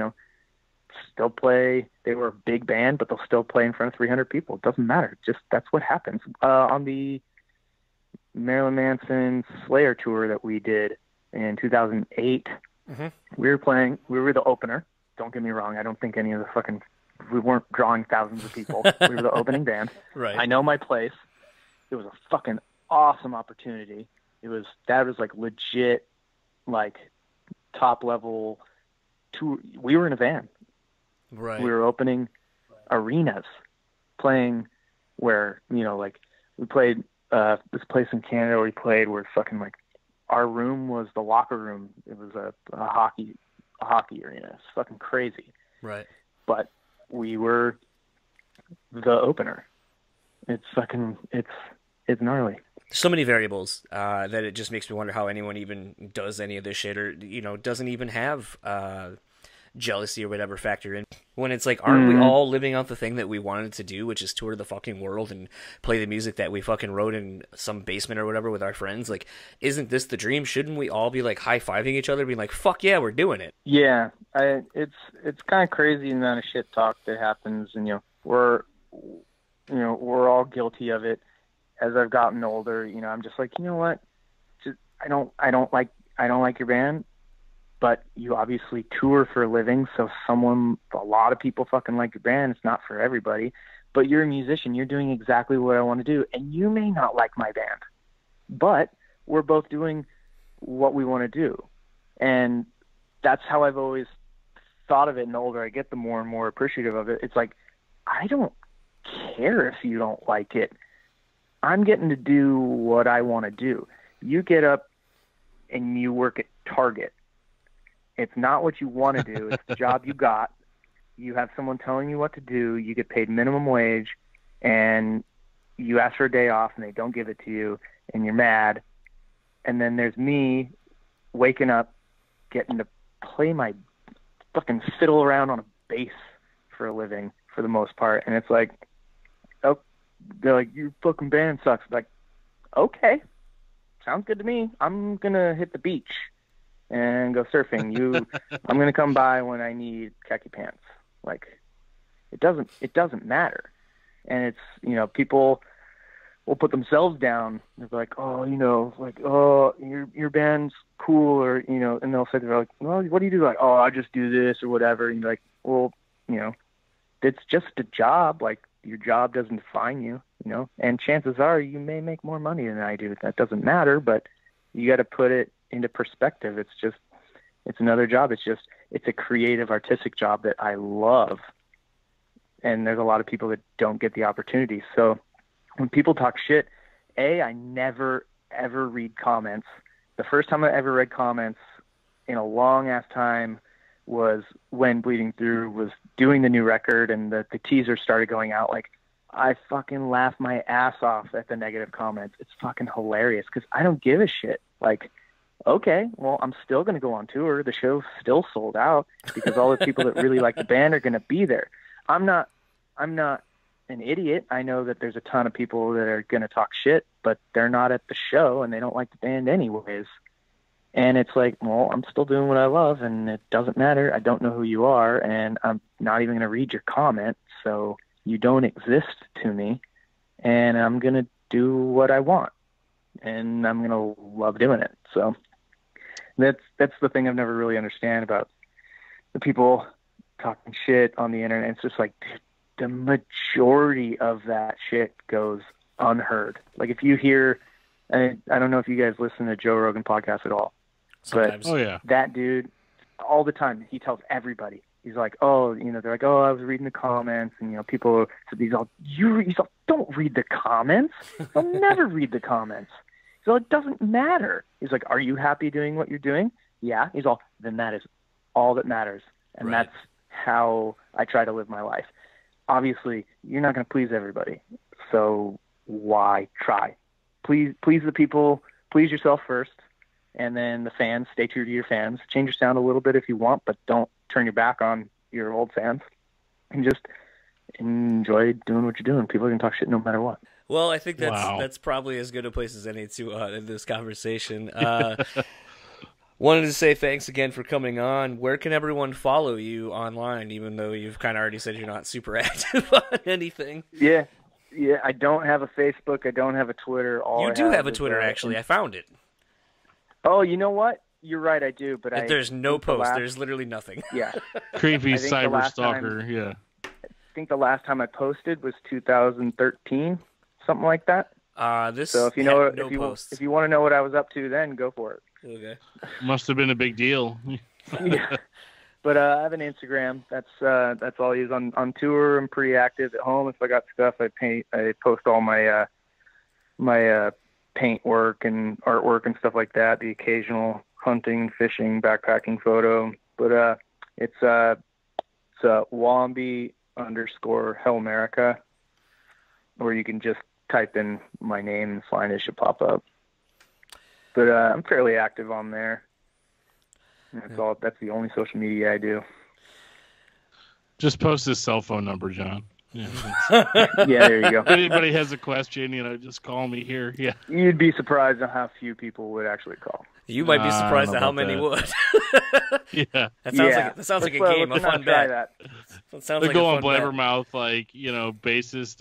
play. They were a big band, but they'll still play in front of 300 people. It doesn't matter. Just that's what happens. On the Marilyn Manson Slayer tour that we did in 2008, we were the opener. Don't get me wrong. I don't think we weren't drawing thousands of people. We were the opening band. Right. I know my place. It was a fucking awesome opportunity. That was like legit, like top level tour. We were in a van. Right. We were opening arenas, playing where, like we played this place in Canada where we played where fucking like our room was the locker room. It was a hockey arena. It's fucking crazy. Right. But we were the opener. It's gnarly. so many variables that it just makes me wonder how anyone even does any of this shit, or doesn't even have jealousy or whatever factor in, when it's like, aren't we all living out the thing that we wanted to do, which is tour the fucking world and play the music that we fucking wrote in some basement or whatever with our friends? Like, isn't this the dream? Shouldn't we all be like high-fiving each other, being like, fuck yeah, we're doing it? Yeah, it's kind of crazy the amount of shit talk that happens, and we're all guilty of it. As I've gotten older, I'm just like, you know what? I don't like your band, but you obviously tour for a living, so a lot of people fucking like your band. It's not for everybody, but you're a musician. You're doing exactly what I want to do, and you may not like my band, but we're both doing what we want to do. And that's how I've always thought of it. And the older I get, the more and more appreciative of it. It's like, I don't care if you don't like it. I'm getting to do what I want to do. You get up and you work at Target. It's not what you want to do. It's the job you got. You have someone telling you what to do. You get paid minimum wage, and you ask for a day off and they don't give it to you, and you're mad. And then there's me waking up, getting to play my fucking fiddle around on a bass for a living for the most part. And it's like, oh, they're like, your fucking band sucks. I'm like, okay, sounds good to me. I'm going to hit the beach and go surfing. I'm going to come by when I need khaki pants. Like, it doesn't matter. And it's, people will put themselves down. They're like, oh, your band's cool, or, and they'll say, they're like, well, what do you do? Like, oh, I just do this or whatever. And you're like, well, it's just a job. Like, your job doesn't define you, and chances are you may make more money than I do. That doesn't matter, but you got to put it into perspective. It's another job. It's a creative, artistic job that I love. And there's a lot of people that don't get the opportunity. So when people talk shit, I never, ever read comments. The first time I ever read comments in a long ass time was when Bleeding Through was doing the new record and the teaser started going out. Like, I fucking laughed my ass off at the negative comments. It's fucking hilarious because I don't give a shit. Like, okay, well, I'm still going to go on tour. The show's still sold out because all the people that really like the band are going to be there. I'm not an idiot. I know that there's a ton of people that are going to talk shit, but they're not at the show and they don't like the band anyways. And it's like, well, I'm still doing what I love, and it doesn't matter. I don't know who you are, and I'm not even going to read your comment, so you don't exist to me, and I'm going to do what I want, and I'm going to love doing it. So that's the thing I've never really understand about the people talking shit on the internet. It's just like, dude, the majority of that shit goes unheard. Like, if you hear, I don't know if you guys listen to Joe Rogan podcast at all. Sometimes. Oh yeah. That dude, all the time, he tells everybody. He's like, oh, they're like, oh, I was reading the comments, and people. So he's all, don't read the comments. They'll never read the comments. So it doesn't matter. He's like, are you happy doing what you're doing? Yeah. He's all, then that is all that matters, and right. That's how I try to live my life. Obviously, you're not going to please everybody, so why try? Please the people. Please yourself first. And then the fans, stay true to your fans. Change your sound a little bit if you want, but don't turn your back on your old fans. And just enjoy doing what you're doing. People can talk shit no matter what. Well, I think Wow. that's probably as good a place as any to end this conversation. Wanted to say thanks again for coming on. Where can everyone follow you online, even though you've kind of already said you're not super active on anything? Yeah, I don't have a Facebook. I don't have a Twitter. You do have a Twitter, actually. I found it. Oh, you know what? You're right, I do. But there's no post. There's literally nothing. Yeah. Creepy I think the cyber last stalker. time- Yeah. I think the last time I posted was 2013, something like that. So if you know, if you want to know what I was up to, then go for it. Okay. Must have been a big deal. Yeah. But I have an Instagram. That's all I use on tour. I'm pretty active at home. If I got stuff, I post all my paint work and artwork and stuff like that. The occasional hunting, fishing, backpacking photo. But it's Womby _ Hellmerica, or you can just type in my name and find it should pop up. But I'm fairly active on there. That's the only social media I do. Just post his cell phone number, John. Yeah, yeah, there you go. If anybody has a question, just call me here. Yeah. You'd be surprised at how few people would actually call. You might be surprised at how many would. Yeah. That sounds like a game, a fun bet. That sounds they like go a on fun Blabbermouth, bassist.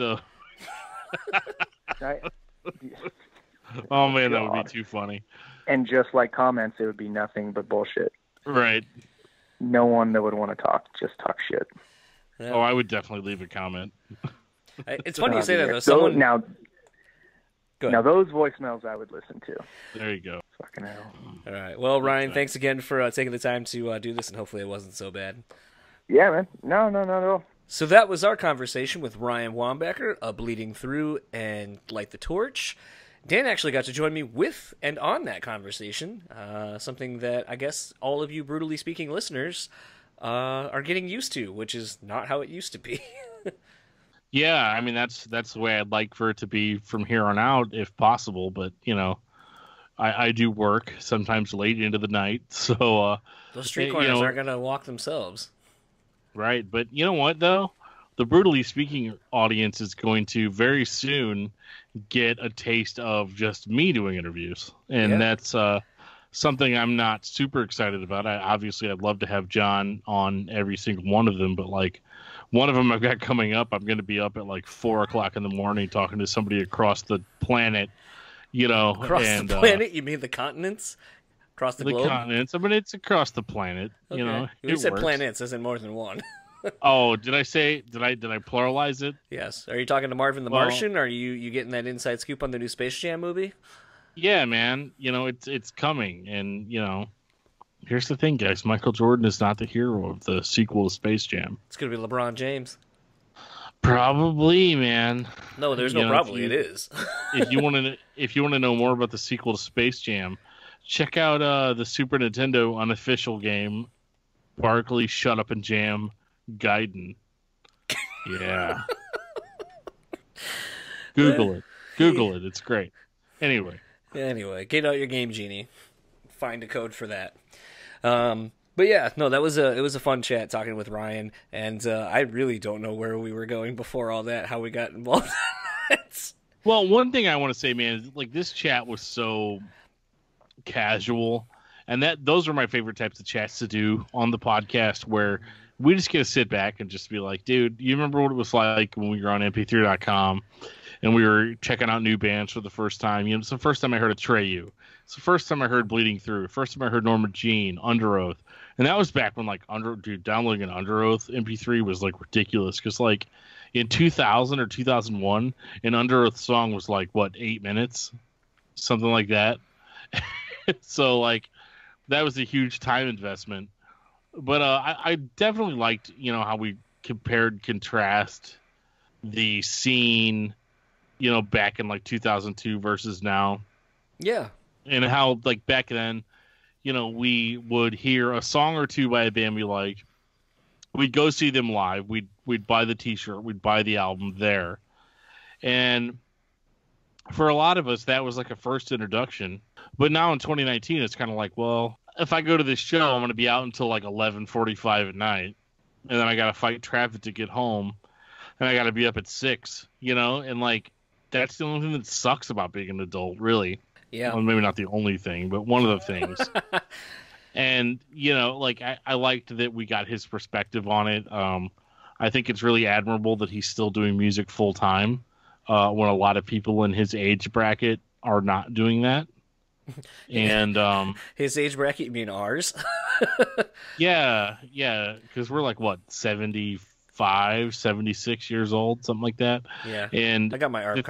Oh, man, that would be too funny. And just like comments, it would be nothing but bullshit. Right. No one that would want to just talk shit. Yeah. Oh, I would definitely leave a comment. It's funny you say that, though. Now those voicemails I would listen to. There you go. Fucking hell. All right. Well, Ryan, thanks again for taking the time to do this, and hopefully it wasn't so bad. Yeah, man. No, not at all. So that was our conversation with Ryan Wombacher of Bleeding Through and Light the Torch. Dan actually got to join me with and on that conversation, something that I guess all of you Brewtally Speaking listeners are getting used to, which is not how it used to be. Yeah, I mean, that's the way I'd like for it to be from here on out, if possible. But, I do work sometimes late into the night. So those street corners aren't going to walk themselves. Right. But you know what, though? The Brewtally Speaking audience is going to very soon get a taste of just me doing interviews. And that's something I'm not super excited about. I'd love to have John on every single one of them. But, one of them I've got coming up, I'm going to be up at 4 o'clock in the morning talking to somebody across the planet, Across the planet? You mean the continents? Across the globe? The continents. I mean, it's across the planet, okay. You said planets, as in more than one. Oh, did I pluralize it? Yes. Are you talking to Marvin the Martian? Or are you getting that inside scoop on the new Space Jam movie? Yeah, man. It's coming. And, here's the thing, guys. Michael Jordan is not the hero of the sequel to Space Jam. It's going to be LeBron James. Probably, man. No, there's no probably. It is. if you want to know more about the sequel to Space Jam, check out the Super Nintendo unofficial game, Barkley Shut Up and Jam Gaiden. Yeah. Google it. It's great. Anyway, get out your Game Genie. Find a code for that. But yeah, no, it was a fun chat talking with Ryan, and I really don't know where we were going before all that, how we got involved. Well, one thing I want to say, man, is this chat was so casual, and those are my favorite types of chats to do on the podcast, where we just get to sit back and just be like, dude, you remember what it was like when we were on mp3.com and we were checking out new bands for the first time? It's the first time I heard Atreyu. It's the first time I heard Bleeding Through. First time I heard Norma Jean, Under Oath. And that was back when downloading an Under Oath MP3 was ridiculous, because in 2000 or 2001, an Under Oath song was 8 minutes, something like that. So that was a huge time investment. But I definitely liked how we contrast the scene back in 2002 versus now. Yeah. And how back then, we would hear a song or two by a band we liked. We'd go see them live. We'd buy the T-shirt. We'd buy the album there. And for a lot of us, that was a first introduction. But now in 2019, it's kind of well, if I go to this show, I'm going to be out until 11:45 at night, and then I got to fight traffic to get home, and I got to be up at 6. And that's the only thing that sucks about being an adult, really. Yeah. Well, maybe not the only thing, but one of the things. And, I liked that we got his perspective on it. I think it's really admirable that he's still doing music full time, when a lot of people in his age bracket are not doing that. And his age bracket, you mean ours? yeah, because we're 75, 76 years old, something like that. Yeah. And I got my ARP the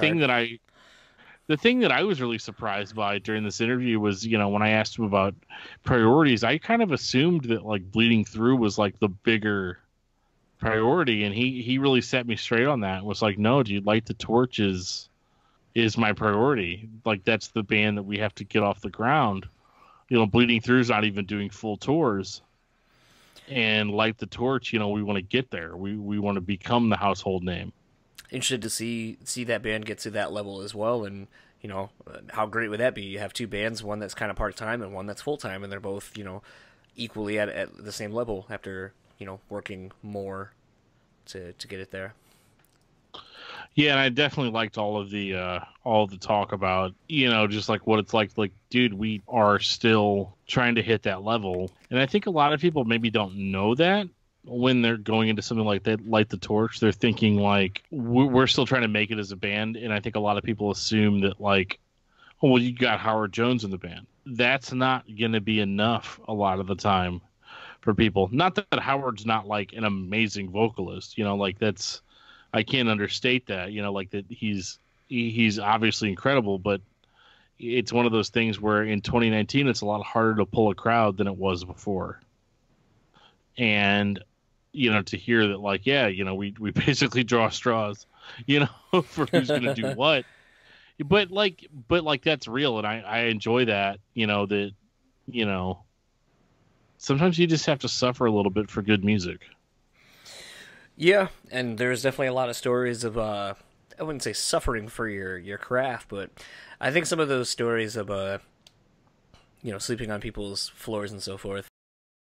thing that I was really surprised by during this interview was, when I asked him about priorities, I kind of assumed that Bleeding Through was the bigger priority, and he really set me straight on that. It was no, dude, Light the Torch is my priority. That's the band that we have to get off the ground. Bleeding Through's not even doing full tours, and Light the Torch, we want to get there. We want to become the household name. interested to see that band get to that level as well. And how great would that be? You have two bands, one that's kind of part-time and one that's full-time, and they're both equally at the same level after working more to get it there. Yeah, and I definitely liked all of the talk about, just like what it's like, dude, we are still trying to hit that level. And I think a lot of people maybe don't know that when they're going into something like that, Light the Torch. They're thinking like, we're still trying to make it as a band. And I think a lot of people assume that like, oh, well, you got Howard Jones in the band. That's not going to be enough a lot of the time for people. Not that Howard's not like an amazing vocalist, like that's, I can't understate that, like that he's obviously incredible, but it's one of those things where in 2019 it's a lot harder to pull a crowd than it was before. And to hear that, like, yeah, we basically draw straws, for who's going to do what. But like that's real, and I enjoy that, that sometimes you just have to suffer a little bit for good music. Yeah, and there's definitely a lot of stories of I wouldn't say suffering for your craft, but I think some of those stories of sleeping on people's floors and so forth.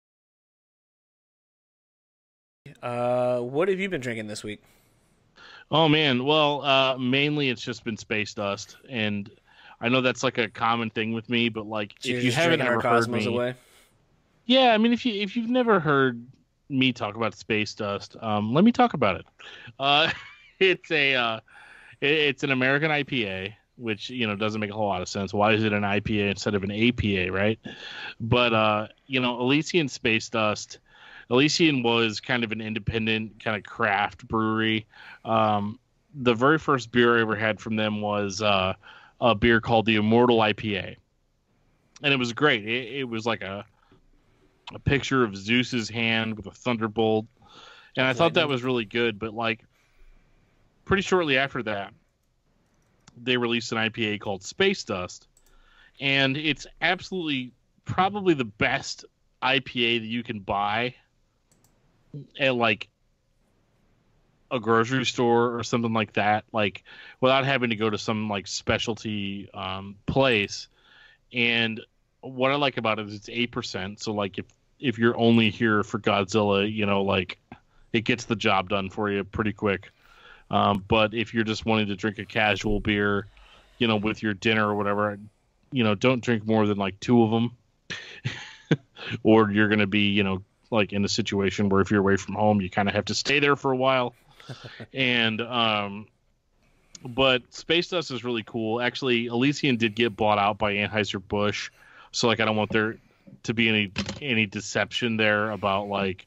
What have you been drinking this week? Oh man, well, mainly it's just been Space Dust, and I know that's like a common thing with me, but like So if you haven't ever heard me, away? Yeah, I mean if you've never heard me talk about Space Dust, let me talk about it. It's an American IPA, which doesn't make a whole lot of sense. Why is it an IPA instead of an APA, right? But Elysian Space Dust. Elysian was kind of an independent kind of craft brewery. The very first beer I ever had from them was a beer called the Immortal IPA, and it was great. It was like a picture of Zeus's hand with a thunderbolt, and I thought that was really good. But like pretty shortly after that, they released an IPA called Space Dust, and it's absolutely probably the best IPA that you can buy at like a grocery store or something like that, like without having to go to some like specialty place. And what I like about it is it's 8%. So like if you're only here for Godzilla, like it gets the job done for you pretty quick. But if you're just wanting to drink a casual beer, with your dinner or whatever, don't drink more than like 2 of them, or you're going to be, like in a situation where if you're away from home, you kind of have to stay there for a while. And, but Space Dust is really cool. Actually, Elysian did get bought out by Anheuser-Busch. So like, I don't want there to be any deception there about like,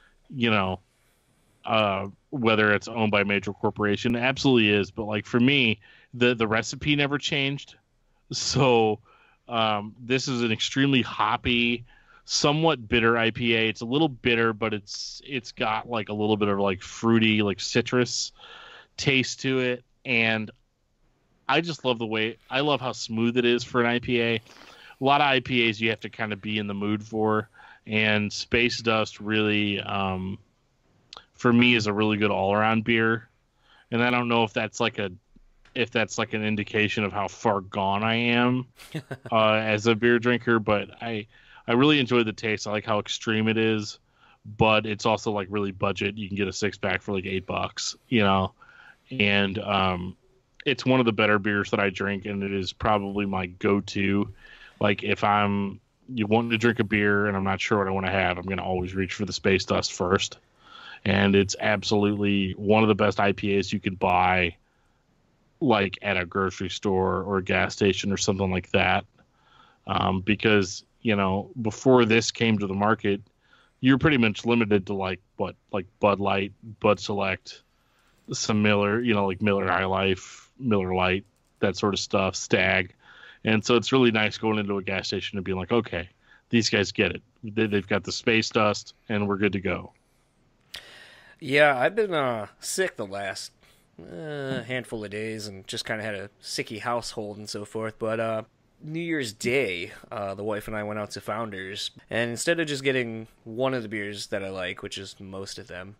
whether it's owned by a major corporation. It absolutely is. But like for me, the recipe never changed. So, this is an extremely hoppy, somewhat bitter IPA. It's a little bitter, but it's got like a little bit of like fruity, like citrus taste to it. And I just love I love how smooth it is for an IPA. A lot of IPAs you have to kind of be in the mood for, and Space Dust really, for me, is a really good all-around beer. And I don't know if that's like an indication of how far gone I am as a beer drinker, but I really enjoy the taste. I like how extreme it is, but it's also like really budget. You can get a 6-pack for like $8, and it's one of the better beers that I drink, and it is probably my go-to. Like if you want to drink a beer and I'm not sure what I want to have, I'm going to always reach for the Space Dust first. And it's absolutely one of the best IPAs you could buy, like at a grocery store or a gas station or something like that. Because, before this came to the market, you're pretty much limited to like Bud Light, Bud Select, some Miller, like Miller High Life, Miller Lite, that sort of stuff, Stag. And so it's really nice going into a gas station and being like, okay, these guys get it. They've got the Space Dust and we're good to go. Yeah, I've been sick the last handful of days and just kind of had a sicky household and so forth. But New Year's Day, the wife and I went out to Founders, and instead of just getting one of the beers that I like, which is most of them,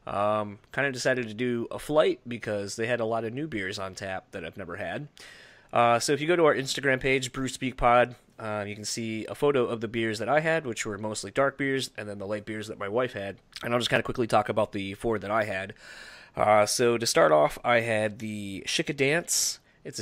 kind of decided to do a flight because they had a lot of new beers on tap that I've never had. So if you go to our Instagram page, BrewSpeakPod, you can see a photo of the beers that I had, which were mostly dark beers, and then the light beers that my wife had. And I'll just kind of quickly talk about the 4 that I had. So to start off, I had the Shika Dance. It's a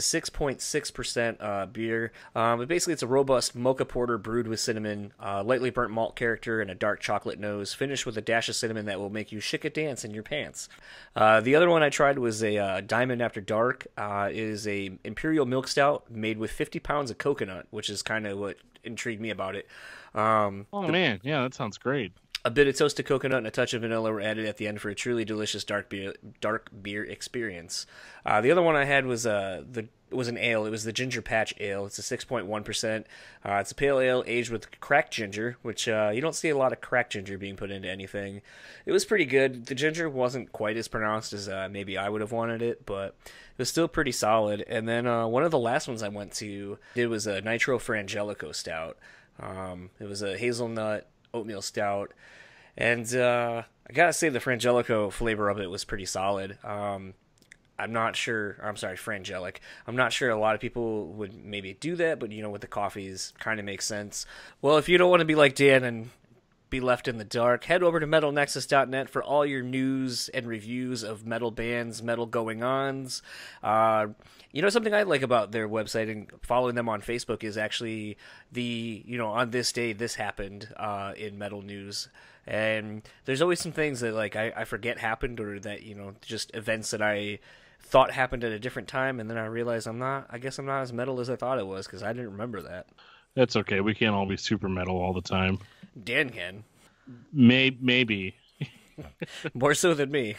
6.6% beer. But basically, it's a robust mocha porter brewed with cinnamon, lightly burnt malt character, and a dark chocolate nose, finished with a dash of cinnamon that will make you Shika dance in your pants. The other one I tried was a Diamond After Dark. It is a imperial milk stout made with 50 pounds of coconut, which is kind of what intrigued me about it. Man, yeah, that sounds great. A bit of toasted coconut and a touch of vanilla were added at the end for a truly delicious dark beer experience. The other one I had was an ale. It was the Ginger Patch Ale. It's a 6.1%. It's a pale ale aged with cracked ginger, which you don't see a lot of cracked ginger being put into anything. It was pretty good. The ginger wasn't quite as pronounced as maybe I would have wanted it, but it was still pretty solid. And then one of the last ones I went to, it was a Nitro Frangelico Stout. It was a hazelnut oatmeal stout, and I gotta say the Frangelico flavor of it was pretty solid. I'm not sure, I'm sorry, Frangelic. I'm not sure a lot of people would maybe do that, but with the coffees, kind of makes sense. Well, if you don't want to be like Dan and be left in the dark, head over to metalnexus.net for all your news and reviews of metal bands, metal going-ons. Something I like about their website and following them on Facebook is actually the, on this day, this happened in metal news. And there's always some things that, like, I forget happened, or that, just events that I thought happened at a different time, and then I realize I guess I'm not as metal as I thought it was, because I didn't remember that. That's okay. We can't all be super metal all the time. Dan can. Maybe. More so than me.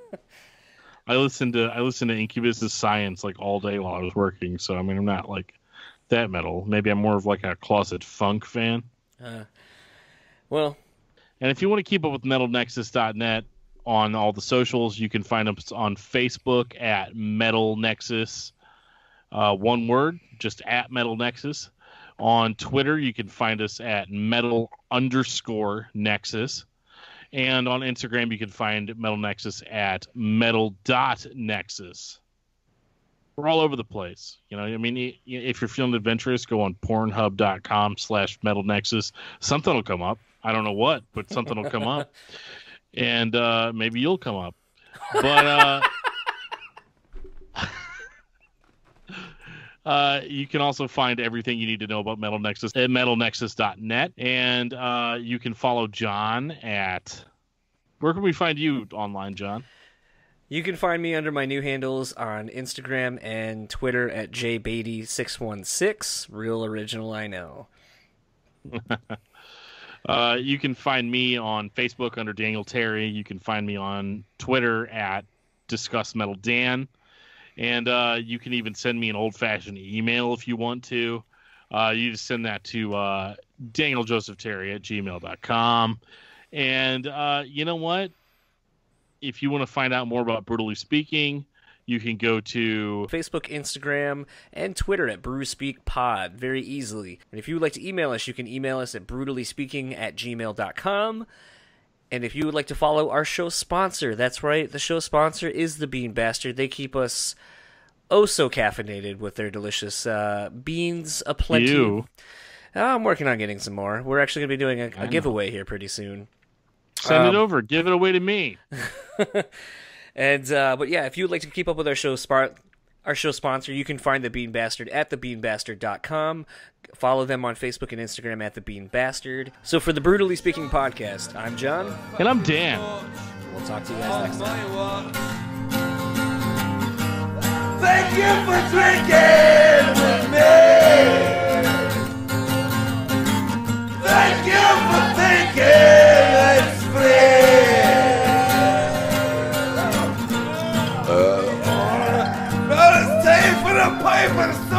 I listened to Incubus's Science like all day while I was working, so I mean I'm not like that metal. Maybe I'm more of like a closet funk fan. Well, and if you want to keep up with metalnexus.net on all the socials, you can find us on Facebook at Metal Nexus, one word, just at Metal Nexus. On Twitter, you can find us at metal_nexus. And on Instagram, you can find Metal Nexus at metal.nexus. We're all over the place. If you're feeling adventurous, go on pornhub.com/metalnexus. Something will come up. I don't know what, but something will come up. And maybe you'll come up. But you can also find everything you need to know about Metal Nexus at metalnexus.net. And you can follow John at... Where can we find you online, John? You can find me under my new handles on Instagram and Twitter at jbeatty616. Real original, I know. You can find me on Facebook under Daniel Terry. You can find me on Twitter at DiscussMetalDan. And you can even send me an old-fashioned email if you want to. You just send that to DanielJosephTerry@gmail.com. And you know what? If you want to find out more about Brewtally Speaking, you can go to Facebook, Instagram, and Twitter at BrewSpeakPod very easily. And if you would like to email us, you can email us at BrewtallySpeaking@gmail.com. And if you would like to follow our show sponsor, that's right, the show sponsor is the Bean Bastard. They keep us oh so caffeinated with their delicious beans aplenty. You. I'm working on getting some more. We're actually going to be doing a giveaway here pretty soon. Send it over. Give it away to me. And but yeah, if you would like to keep up with our show sponsor, you can find the Bean Bastard at thebeanbastard.com. Follow them on Facebook and Instagram at the Bean Bastard. So for the Brewtally Speaking Podcast, I'm John. And I'm Dan. We'll talk to you guys next time. Thank you for drinking with me. Thank you for thinking it's free. But it's time for the pipe and